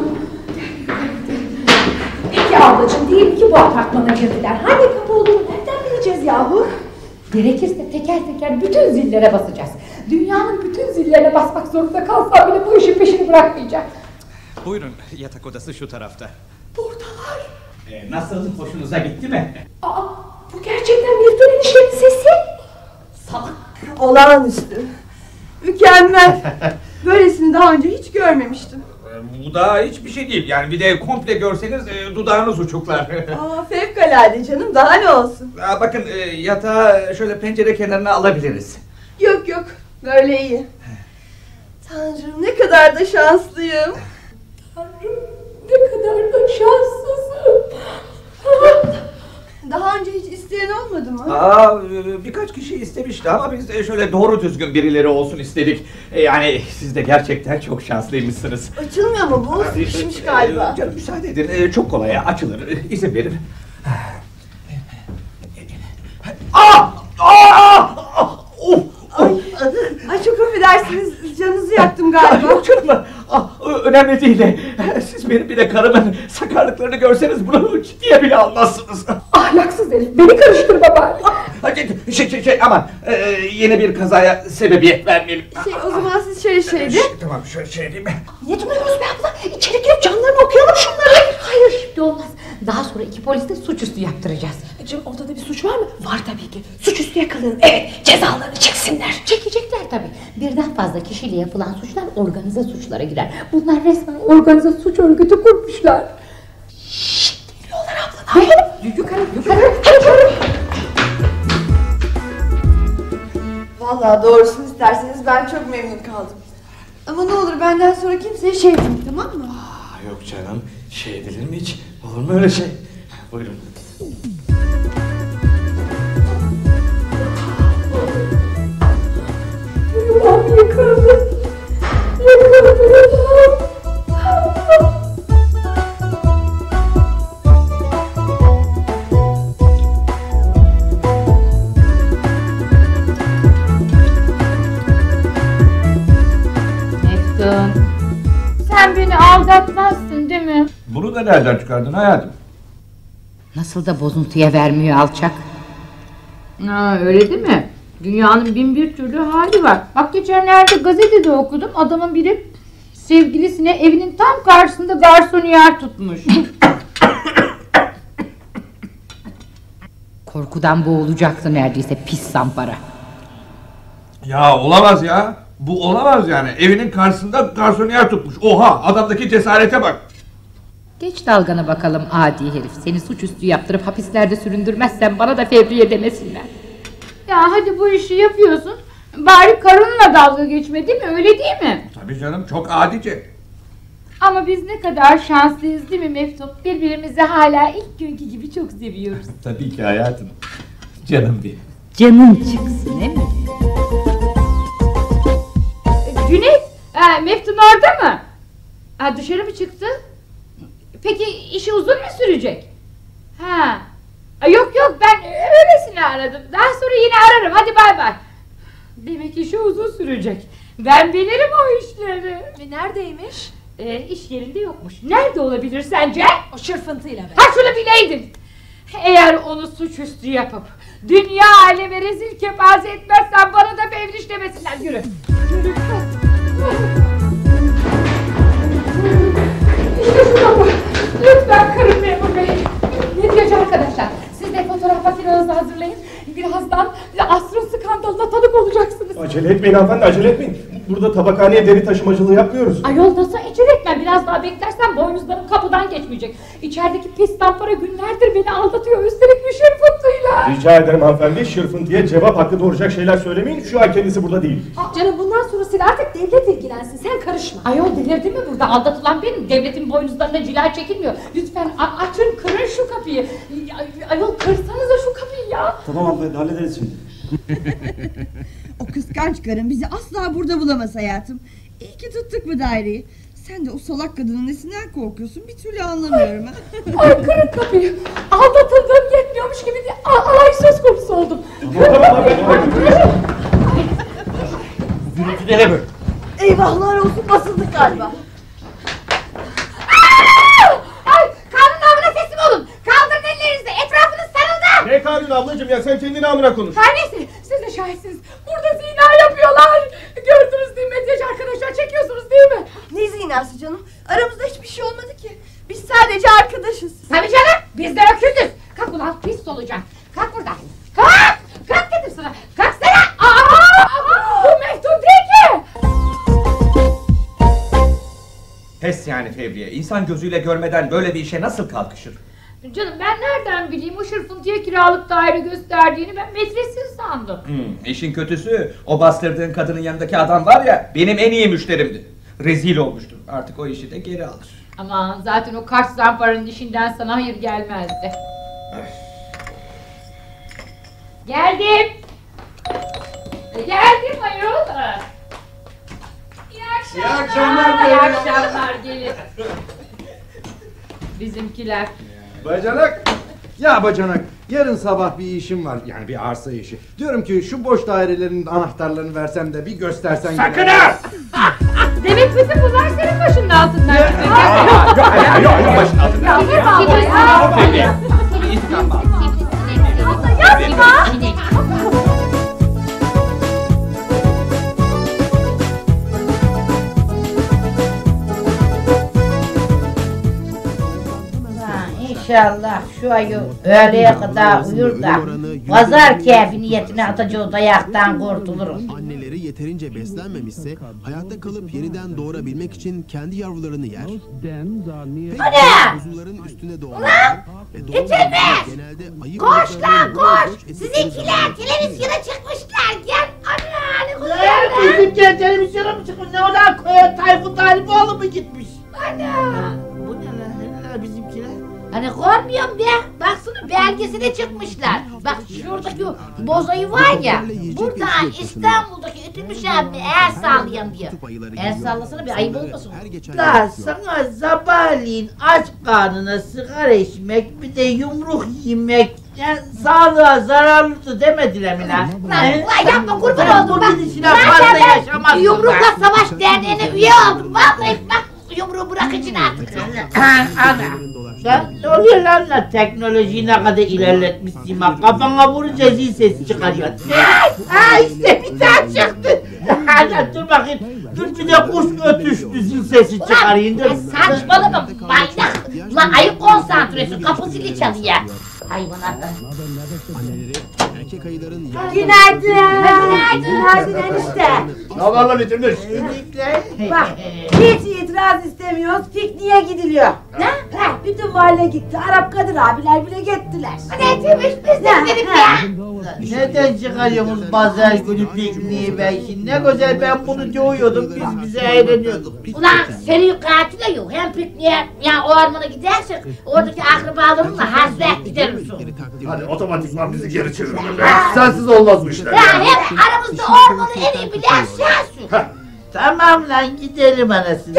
Speaker 3: Peki ablacığım, diyelim ki bu apartmana girdiler. Hangi kapı olduğunu nereden bileceğiz yahu?
Speaker 8: Gerekirse teker teker bütün zillere basacağız. Dünyanın bütün zillerine basmak zorunda kalsam bile bu işin peşini bırakmayacak.
Speaker 14: Buyurun, yatak odası şu tarafta.
Speaker 3: Buradalar.
Speaker 14: Nasıl, hoşunuza gitti mi?
Speaker 3: Aa, bu gerçekten Meftun eniştenin sesi.
Speaker 15: Salak. Olağanüstü. Mükemmel. Böylesini daha önce hiç görmemiştim.
Speaker 14: Bu da hiçbir şey değil. Yani bir de komple görseniz dudağınız uçuklar.
Speaker 15: Aa, fevkalade canım, daha ne olsun.
Speaker 14: Bakın yatağı şöyle pencere kenarına alabiliriz.
Speaker 15: Yok yok, böyle iyi. Tanrım, ne kadar da şanslıyım.
Speaker 8: Tanrım, ne kadar da şanslısın.
Speaker 15: Daha önce hiç isteyen olmadı mı?
Speaker 14: Birkaç kişi istemişti ama biz şöyle doğru düzgün birileri olsun istedik. Yani siz de gerçekten çok şanslıymışsınız.
Speaker 15: Açılmıyor mu bu? Sıkışmış galiba.
Speaker 14: Canım müsaade edin, çok kolay açılır. İzin verin.
Speaker 15: Ay çok affedersiniz, canınızı yaktım galiba.
Speaker 14: Yok canım, önemli değil. Siz benim bir de karımın sakarlıklarını görseniz bunu ciddiye bile almazsınız.
Speaker 8: Ahlaksız herif, beni karıştırma bari.
Speaker 14: Aman, yeni bir kazaya sebebiyet vermeyelim.
Speaker 15: O zaman siz şöyle
Speaker 14: Tamam, şöyle diyeyim.
Speaker 3: Niye duruyoruz be abla? İçeri girip canlarını okuyalım şunları.
Speaker 8: Hayır, şimdi olmaz. Daha sonra iki polis de suçüstü yaptıracağız.
Speaker 3: Canım, ortada bir suç var mı? Var tabii ki. Suçüstü yakalanın. Evet, cezalarını çeksinler.
Speaker 8: Çekecekler tabii. Birden fazla kişiyle yapılan suçlar organize suçlara girer. Bunlar resmen organize suç örgütü kurmuşlar.
Speaker 3: Şşşt, geliyorlar abla. Ne yapalım?
Speaker 8: Yukarı.
Speaker 15: Vallahi doğrusunu isterseniz ben çok memnun kaldım. Ama ne olur benden sonra kimseye şey demeyin, tamam mı?
Speaker 14: Yok canım, şey edilir mi hiç? Olur mu öyle şey? Buyurun.
Speaker 8: Yukarı yıkıldı. Meftun, sen beni aldatmazsın değil mi?
Speaker 14: Bunu da nereden çıkardın hayatım?
Speaker 8: Nasıl da bozuntuya vermiyor alçak. Öyle değil mi? Dünyanın bin bir türlü hali var. Bak geçenlerde gazetede okudum. Adamın biri sevgilisine evinin tam karşısında garsoniyer tutmuş. Korkudan boğulacaktı neredeyse, pis zampara.
Speaker 14: Ya olamaz ya. Bu olamaz yani. Evinin karşısında garsoniyer tutmuş. Oha, adamdaki cesarete bak.
Speaker 8: Geç dalgana bakalım adi herif. Seni suçüstü yaptırıp hapislerde süründürmezsen bana da Fevriye demesinler. Ya hadi bu işi yapıyorsun. Bari karınla dalga geçme, değil mi? Öyle değil mi?
Speaker 14: Tabii canım, çok adice.
Speaker 6: Ama biz ne kadar şanslıyız değil mi Meftun? Birbirimizi hala ilk günkü gibi çok seviyoruz.
Speaker 14: Tabii ki hayatım. Canım benim.
Speaker 10: Canın çıksın değil mi?
Speaker 6: Cüneyt, Meftun orada mı? Dışarı mı çıktı? Peki işi uzun mu sürecek? Yok ben öylesine aradım. Daha sonra yine ararım. Hadi bay bay. Demek işi uzun sürecek. Ben bilirim o işleri.
Speaker 3: Neredeymiş?
Speaker 6: İş yerinde yokmuş. Nerede olabilir sence?
Speaker 3: O şırfıntıyla be.
Speaker 6: Şunu bileydin. Eğer onu suçüstü yapıp dünya aleme rezil kepaze etmezsen bana da fevriş demesinler. Yürü. İşte şu kapı. Lütfen kırın memur bey. Ne diyeceğim arkadaşlar? Siz de fotoğraf makinenizi hazırlayın. Birazdan asrın skandalına tanık olacaksınız.
Speaker 11: Acele etmeyin hanımefendi, acele etmeyin. Burada tabakhaneye deri taşımacılığı yapmıyoruz.
Speaker 6: Ayol nasıl acele etmem? Biraz daha beklersen boynuzlarım kapıdan geçmeyecek. İçerideki pis tampara günlerdir beni aldatıyor. Üstelik bir şırfıntıyla.
Speaker 11: Rica ederim hanımefendi, şırfıntıya cevap hakkı doğuracak şeyler söylemeyin. Şu an kendisi burada değil.
Speaker 3: Canım bundan sonrasıyla artık devlet ilgilensin. Sen karışma.
Speaker 6: Ayol delirdin mi burada? Aldatılan benim. Devletin boynuzlarına cila çekilmiyor. Lütfen açın, kırın şu kapıyı. Ayol kırsanıza şu kapıyı ya.
Speaker 16: Tamam hanımefendi, hallederiz şimdi.
Speaker 15: O kıskanç karın bizi asla burada bulamaz hayatım. İyi ki tuttuk bu daireyi. Sen de o salak kadının nesinden korkuyorsun bir türlü anlamıyorum.
Speaker 6: Ay kırın kapıyı. Aldatıldığım yetmiyormuş gibi de alay söz konusu oldum.
Speaker 16: Gürültü ne böyle?
Speaker 15: Eyvahlar olsun, basıldık galiba.
Speaker 6: Ay kanun namına teslim olun. Kaldırın ellerinizi. Etrafınız sarıldı.
Speaker 11: Ne kanun ablacığım ya, sen kendi namına konuş.
Speaker 6: Her neyse siz de şahitsiniz. Burada zina yapıyorlar. Gördünüz değil mi Medyacı arkadaşlar, çekiyorsunuz değil mi?
Speaker 15: Ne zinası canım? Aramızda hiçbir şey olmadı ki. Biz sadece arkadaşız.
Speaker 6: Tabii canım, biz de öküzüz. Kalk ulan pis solucan. Kalk buradan. Kalk! Kalk dedim sana. Kalksana! Bu Meftun değil ki!
Speaker 14: Pes yani Fevriye. İnsan gözüyle görmeden böyle bir işe nasıl kalkışır?
Speaker 6: Canım ben nereden bileyim o şırfıntıya kiralık daire gösterdiğini, ben metresin sandım.
Speaker 14: İşin kötüsü o bastırdığın kadının yanındaki adam var ya, benim en iyi müşterimdi. Rezil olmuştum. Artık o işi de geri alır.
Speaker 6: Aman zaten o kart zamparanın işinden sana hayır gelmezdi. Geldim. Geldim ayol. İyi akşamlar. İyi akşamlar gelin. Bizimkiler.
Speaker 13: Bacanak! Ya bacanak, yarın sabah bir işim var, yani bir arsa işi. Diyorum ki şu boş dairelerin anahtarlarını versem de bir göstersen...
Speaker 14: Sakın ha!
Speaker 6: Demek bütün bunlar senin başının altından.
Speaker 14: Yok başının altından.
Speaker 6: Yapma!
Speaker 17: İnşallah şu ayı öğleye kadar uyur da pazar keyfi niyetine atacağı dayaktan kurtulurum.
Speaker 18: Anneleri yeterince beslenmemişse hayatta kalıp yeniden doğurabilmek için kendi yavrularını yer.
Speaker 17: Ana!
Speaker 18: Kuzuların üstüne doğar.
Speaker 17: Getirme! Koş lan koş! Sizinkiler televizyona çıkmışlar. Gel ana! Kuzlarına!
Speaker 9: Bizimkiler televizyona mı çıkmış? Ne olan Tayfun Talipoğlu mu gitmiş?
Speaker 17: Ana! Bu ne lan? Bizimkiler? Hani görmüyorum be. Baksana belgesine çıkmışlar. Bak şuradaki bozayı var ya. Buradan İstanbul'daki Ütümüş abime el sallayayım diyor. El sallasana bir ayıp olmasın.
Speaker 9: La sana sabahleyin aç karnına sigara içmek bir de yumruk yemek yani sağlığa zararlıdır demediler mi lan?
Speaker 17: Lan yapma kurban oldum bak. Ben Yumrukla Savaş Derneği'ne üye oldum. Vallahi bak yumruğu bırak için artık.
Speaker 9: Ana. Ne oluyor lan teknolojiyi ne kadar ilerletmişsin bak kafana vurunca zil sesi çıkarıyor. İşte bir tane çıktı. Ana dur bakayım. Dur bir de kuş ötüştü zil sesi çıkarayım.
Speaker 17: Saçmalama manyak. Ulan ayıp konsantresi kapı zili çalıyor. Hayvanat.
Speaker 18: Anneleri erkek ayıların
Speaker 16: Günaydın. Günaydın enişte.
Speaker 19: Ne var lan bitirmiş?
Speaker 16: Bak hiç itiraz istemiyoruz. Pikniğe gidiliyor. Ne? Bütün mahalle gitti. Arap Kadir abiler bile gittiler.
Speaker 17: Ne demiş biz de dedik ya.
Speaker 9: Neden çıkarıyorsunuz pazar günü pikniği ben şimdi? Ne güzel ben bunu diyordum, biz bize eğleniyorduk.
Speaker 17: Ulan seri katil yok. Hem pikniğe ya o ormana gidersek oradaki akrabalarımla hasret giderim sonra.
Speaker 19: Hadi otomatikman bizi geri çevirin. Sensiz olmaz bu işler.
Speaker 17: Ya hep aramızda ormanı en iyi bilen sensin.
Speaker 9: Tamam lan gidelim anasını.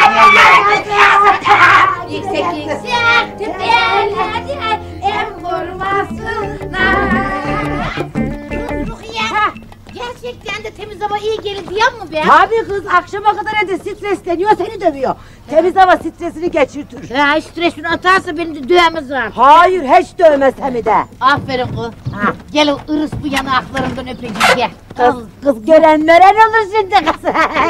Speaker 17: Yüksek yüksek tepelerde ev kurmasınlar. Rukiye, gerçekten de temiz hava iyi gelir diyen mi be?
Speaker 16: Tabii kız akşama kadar evde stresleniyor seni dövüyor. Temiz hava stresini geçirtir.
Speaker 17: Ya stresini atarsa beni de dövmez var.
Speaker 16: Hayır hiç dövmez hem de.
Speaker 17: Aferin kız. Gel o ırıs bu yanaklarından öpeceğim gel.
Speaker 16: Kız gören mören olur şimdi kız.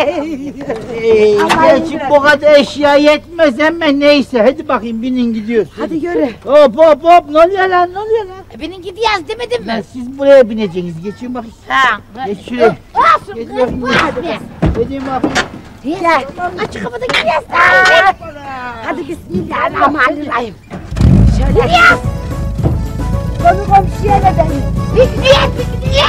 Speaker 9: Gerçi bu kadar eşya yetmez ama neyse hadi bakayım binin gidiyoruz.
Speaker 16: Hadi yürü.
Speaker 9: Hop hop hop ne oluyor lan ne oluyor lan?
Speaker 17: Benim gidiyoruz demedim mi?
Speaker 9: Lan siz buraya bineceksiniz geçin bakayım.
Speaker 17: Ha.
Speaker 9: Geç şuraya.
Speaker 17: Olsun
Speaker 9: Geç
Speaker 17: kız
Speaker 9: bakayım.
Speaker 17: bu abi.
Speaker 9: Hadi bakayım.
Speaker 17: Gel. Açık havada gidiyoruz.
Speaker 16: Hadi bismillahirrahmanirrahim.
Speaker 17: Şöyle. Gidiyoruz.
Speaker 16: Konu komşuya ne benim?
Speaker 17: Pikniğe.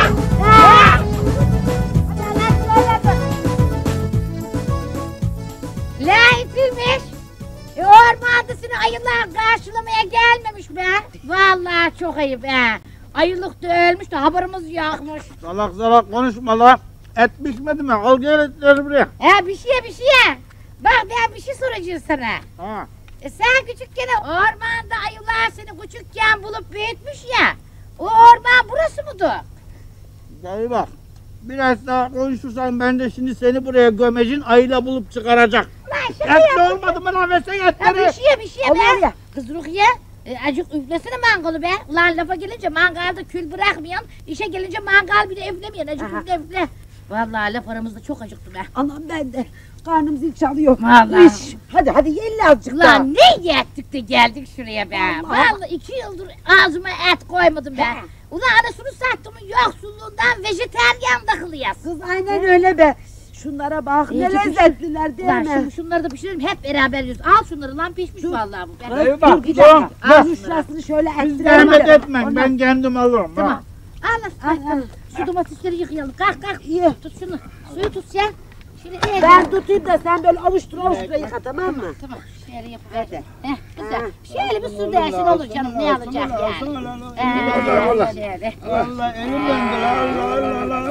Speaker 17: La itilmiş. Ormanda seni ayılar karşılamaya gelmemiş be. Vallahi çok ayıp be. Ayılık da ölmüş de haberimiz yokmuş.
Speaker 9: Salak salak konuşma lan. Et pişmedi mi? Al gel etleri buraya.
Speaker 17: Bir şey. Bak ben bir şey soracağım sana.
Speaker 9: Ha.
Speaker 17: Sen küçükken ormanda ayılar seni küçükken bulup büyütmüş ya. O orman burası mıdır?
Speaker 9: Dayı bak. Biraz daha konuşursan ben de şimdi seni buraya gömecin ayıyla bulup çıkaracak. Etli olmadı mı lan versen etleri?
Speaker 17: Bir şey be. Kız Rukiye. Acık üflesene mangalı be. Ulan lafa gelince mangalda kül bırakmayan, işe gelince mangal bile üflemeyen. Acık üfle. Vallahi laf aramızda çok acıktı be.
Speaker 16: Anam ben de. Karnım zil çalıyor.
Speaker 17: Vallahi.
Speaker 16: İş. Hadi ye azıcık daha.
Speaker 17: Lan ne yettik de geldik şuraya be. Vallahi 2 yıldır ağzıma et koymadım be. Ulan anasını sattımın yoksulluğundan vejeteryan takılıyız.
Speaker 16: Kız aynen öyle be. Şunlara bak ne lezzetliler değil mi?
Speaker 17: Şunları da pişirelim hep beraber yiyoruz. Al şunları lan pişmiş vallahi bu.
Speaker 9: Dayı bak.
Speaker 16: Al şurasını şöyle
Speaker 9: Siz
Speaker 16: ettirelim.
Speaker 9: zahmet etmeyin ben kendim alırım.
Speaker 17: Tamam. Al. Şu domatesleri yıkayalım. Kalk. Tut şunu. Suyu tut sen.
Speaker 16: Ben tutayım da sen böyle avuştura yıka tamam mı?
Speaker 17: Tamam. Şöyle yapıver de. Güzel. Şöyle bir su dersin olur canım. Ne alacak yani? Şöyle.
Speaker 9: Allah elimden gel. Allah.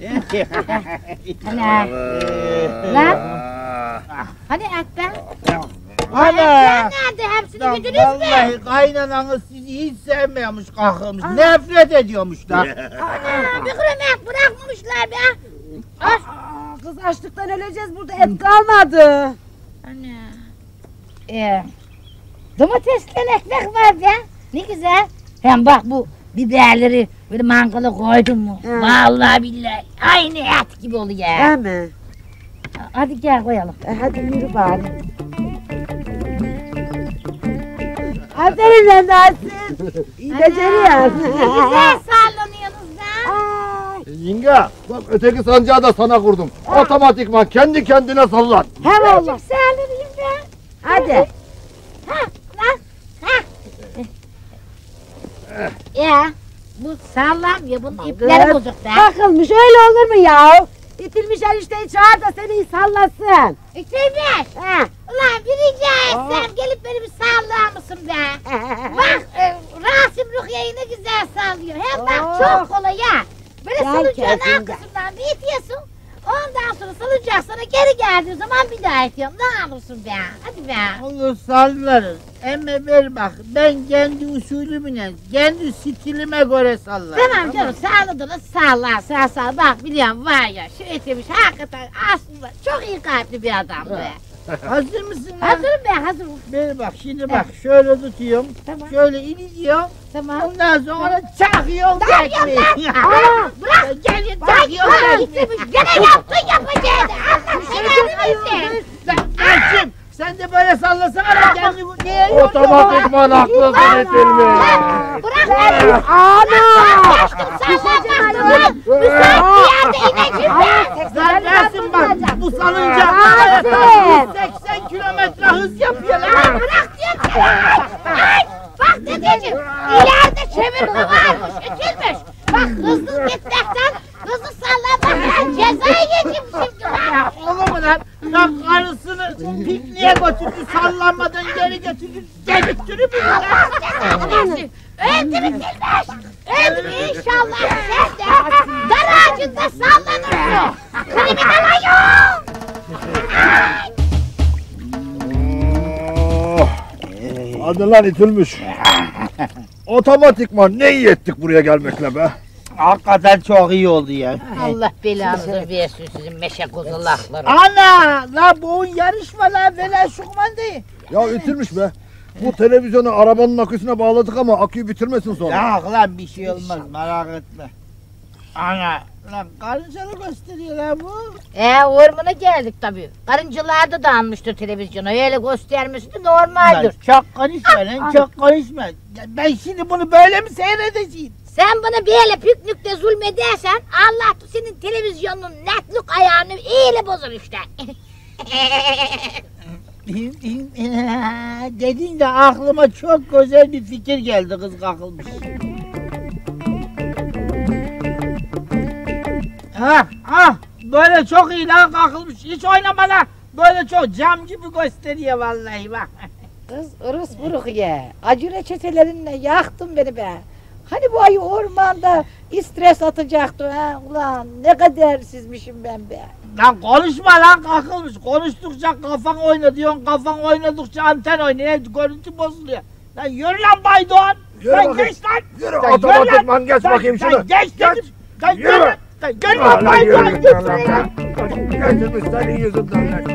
Speaker 17: Lan. Hani et ben?
Speaker 9: Ana!
Speaker 17: Nerede? Hepsini yediniz mi?
Speaker 9: Vallahi kaynananız sizi hiç sevmiyormuş kalkmış. Nefret ediyormuş da.
Speaker 17: Ana bir kırımak bırakmamışlar be.
Speaker 16: Kız açlıktan öleceğiz burada et kalmadı.
Speaker 17: Ana. Domatesle ekmek var be. Ne güzel. Hem bak bu biberleri böyle mangala koydun mu? Vallahi billahi aynı et gibi oluyor.
Speaker 16: Değil mi?
Speaker 17: Hadi gel koyalım.
Speaker 16: Hadi yürü bari. Aferin lan Nasim. İyi beceriyorsun.
Speaker 17: Ne güzel sallanıyorsunuz lan.
Speaker 19: Yenge bak öteki sancağı da sana kurdum. Otomatikman kendi kendine sallan.
Speaker 16: Hem oğlum.
Speaker 17: Sallanayım ben.
Speaker 16: Hadi.
Speaker 17: Lan. Ya bu sallamıyor bunun ipleri bozuk be.
Speaker 16: Takılmış öyle olur mu ya? İtilmiş enişteyi çağır da seni sallasın.
Speaker 17: İtilmiş. Ulan bir rica etsem gelip beni bir sallar mısın be? Bak Rasim Rukiye'yi ne güzel sallıyor. Hem bak çok kolay ya. Böyle salıncağın arkasından bir itiyorsun. Ondan sonra salıncak sana geri geldiği zaman bir daha itiyorum. Ne olursun be? Hadi be.
Speaker 9: Olur sallarız. Emme ver bak ben kendi usulümle, kendi stilime göre sallarım.
Speaker 17: Tamam canım salladınız salla. Bak biliyorum var ya şu itilmiş hakikaten aslında çok iyi kalpli bir adam be.
Speaker 9: Hazır mısın lan?
Speaker 17: Hazırım ben hazırım.
Speaker 9: Ver bak şimdi bak şöyle tutuyorum.
Speaker 17: Tamam.
Speaker 9: Şöyle iniyorum.
Speaker 17: Tamam.
Speaker 9: Ondan sonra çakıyorum.
Speaker 17: Ne yapıyorsun lan? Bırak.
Speaker 9: Gel çakıyorum.
Speaker 17: İtilmiş gene yaptın yapacağını. Allah seversin.
Speaker 9: Açım
Speaker 20: sen de böyle sallasana kendini. Niye
Speaker 19: Otomatikman haklısın itilmiş.
Speaker 17: Bırak beni. Ana. Geçtim sallanmazdım lan. Müsait bir yerde ineceğim ben.
Speaker 20: Sen dersin bak bu salınca 80 kilometre hız yapıyor lan.
Speaker 17: Bırak diyorum. Ay, bak dedeciğim. İleride çevirme varmış. İtilmiş. Bak hızlı gitmekten hızlı sallanmaktan ceza yiyeceğim şimdi lan.
Speaker 20: Olur mu lan? Lan karısını pikniğe götürdü sallanmadan geri götürdü. Dedirttürü mü lan?
Speaker 17: Öldü mü Tilbeş? Öldü mü inşallah sen de dar ağacında sallanırsın. Kriminal ayol.
Speaker 19: Hadi lan itilmiş. Otomatikman ne iyi ettik buraya gelmekle be.
Speaker 20: Hakikaten çok iyi oldu ya.
Speaker 17: Allah belanızı versin sizin meşe kozalakları.
Speaker 20: Ana! La bu yarışma la vela şu kumandayı.
Speaker 19: Ya itilmiş be. Bu televizyonu arabanın aküsüne bağladık ama aküyü bitirmesin sonra.
Speaker 20: Yok lan bir şey olmaz merak etme. Ana! Lan karıncalı gösteriyor lan bu.
Speaker 17: Ormana geldik tabii. Karıncalarda da almıştır televizyonu. Öyle göstermesi de normaldir.
Speaker 20: Lan çok konuşma lan çok konuşma. Ben şimdi bunu böyle mi seyredeceğim?
Speaker 17: Sen bana böyle piknikte zulmedersen Allah senin televizyonun netlik ayağını iyiyle bozar işte.
Speaker 20: Dedin de aklıma çok güzel bir fikir geldi kız kakılmış. Böyle çok iyi lan kakılmış. Hiç oynama lan. Böyle çok cam gibi gösteriyor vallahi bak.
Speaker 16: Kız ırıs buruk ye. Acı reçetelerinle yaktın beni be. Hani bu ayı ormanda stres atacaktı ha? Ulan ne kadersizmişim ben be.
Speaker 20: Lan konuşma lan kakılmış. Konuştukça kafan oyna diyorsun. Kafan oynadıkça anten oynuyor. Görüntü bozuluyor. Lan yürü lan Baydoğan.
Speaker 19: Yürü
Speaker 20: lan
Speaker 19: bakayım.
Speaker 20: geç lan.
Speaker 19: Yürü otomatikman geç bakayım şunu.
Speaker 20: Geç dedim. Lan
Speaker 19: Yürü.
Speaker 20: yürü. Gel lan Baydoğan götür ya.
Speaker 19: Getirmiş senin yüzünden lan.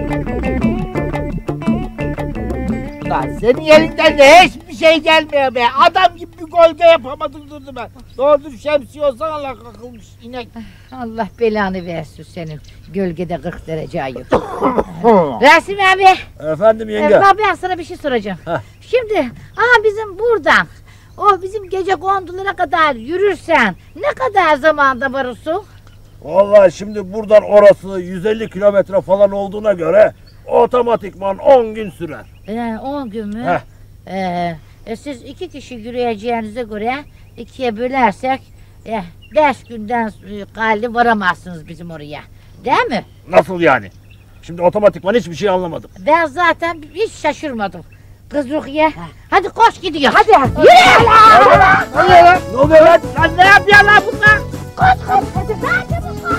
Speaker 20: Lan senin elinden de hiçbir şey gelmiyor be. Adam gibi bir gölge yapamadım durdum ben. Doğrudur şemsiye olsan Allah kakılmış inek.
Speaker 17: Allah belanı versin senin gölgede 40 derece ayı. Rasim abi.
Speaker 19: Efendim yenge.
Speaker 17: Ben sana bir şey soracağım. Şimdi bizim buradan o bizim gece kondulara kadar yürürsen ne kadar zamanda varırsın?
Speaker 19: Vallahi şimdi buradan orası 150 kilometre falan olduğuna göre otomatikman 10 gün sürer.
Speaker 17: 10 gün mü? Siz 2 kişi yürüyeceğinize göre 2'ye bölersek 5 günden kaldı varamazsınız bizim oraya. Değil mi?
Speaker 19: Nasıl yani? Şimdi otomatikman hiçbir şey anlamadım.
Speaker 17: Ben zaten hiç şaşırmadım. Kız Rukiye, hadi koş gidiyor. Hadi yürü!
Speaker 19: Ne oluyor lan?
Speaker 20: Lan ne yapıyor lan bunlar?
Speaker 17: Koş koş hadi. Hadi koş.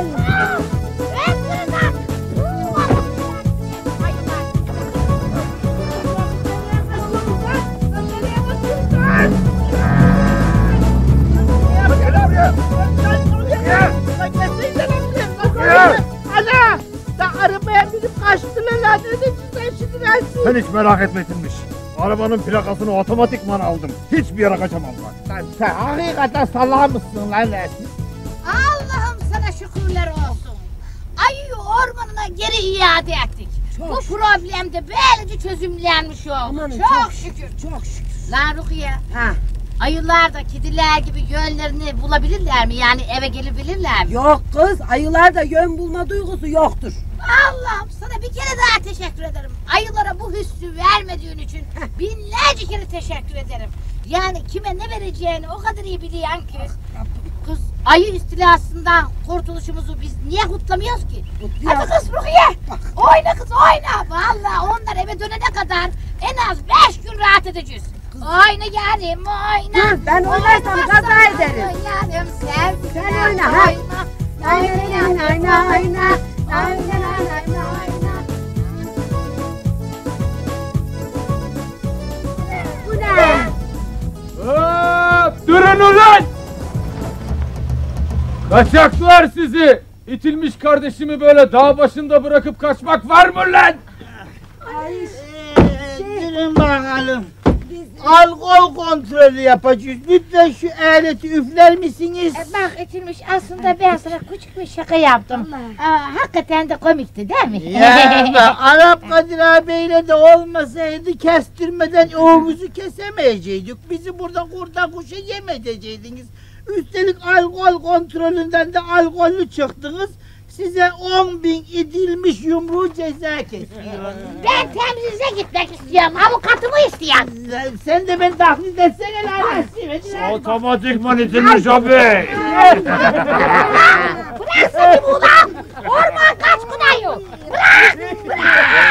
Speaker 20: Ana! Da arabaya binip kaçtılar lan. Ne dedin sen şimdi dersin?
Speaker 19: Sen hiç merak etmesinmiş. Arabanın plakasını otomatikman aldım. Hiçbir yere kaçamam lan.
Speaker 20: Lan sen hakikaten salak mısın lan dersin?
Speaker 17: Allah'ım sana şükürler olsun. Ayıyı ormanına geri iade ettik. Bu problem de böylece çözümlenmiş oldu. Çok şükür.
Speaker 16: Çok şükür.
Speaker 17: Lan Rukiye. Ayılar da kediler gibi yönlerini bulabilirler mi? Yani eve gelebilirler mi?
Speaker 16: Yok kız, ayılarda yön bulma duygusu yoktur.
Speaker 17: Allah'ım sana bir kere daha teşekkür ederim. Ayılara bu hüsnü vermediğin için binlerce kere teşekkür ederim. Yani kime ne vereceğini o kadar iyi biliyorsun ki. Kız ayı istilasından kurtuluşumuzu biz niye kutlamıyoruz ki? Hadi kız Rukiye. Oyna kız oyna. Vallahi onlar eve dönene kadar en az 5 gün rahat edeceğiz. Oyna yarim oyna.
Speaker 16: Dur ben oynarsam kaza ederim.
Speaker 17: Yarim sevdim.
Speaker 16: Sen oyna ha. Oyna. Bu ne?
Speaker 7: Durun ulan! Kaçaklar sizi! İtilmiş kardeşimi böyle dağ başında bırakıp kaçmak var mı lan?
Speaker 20: Durun bakalım. alkol kontrolü yapacağız. Lütfen şu aleti üfler misiniz?
Speaker 17: Bak Etilmiş, aslında ben sana küçük bir şaka yaptım. Hakikaten de komikti değil mi?
Speaker 20: Ya Arap Kadir ağabeyle de olmasaydı kestirmeden oğumuzu kesemeyecektik. Bizi burada kurda kuşa yem edeceydiniz. Üstelik alkol kontrolünden de alkollü çıktınız. Size 10.000 idilmiş yumruğu ceza kesiyorum.
Speaker 17: Ben temsize gitmek istiyorum, avukatımı isteyen.
Speaker 20: Sen de ben tahlit etsene lan.
Speaker 14: Otomatikman itilmiş abi.
Speaker 17: Bırak seni ulan! Orman kaç kunayı! Bırak! Bırak!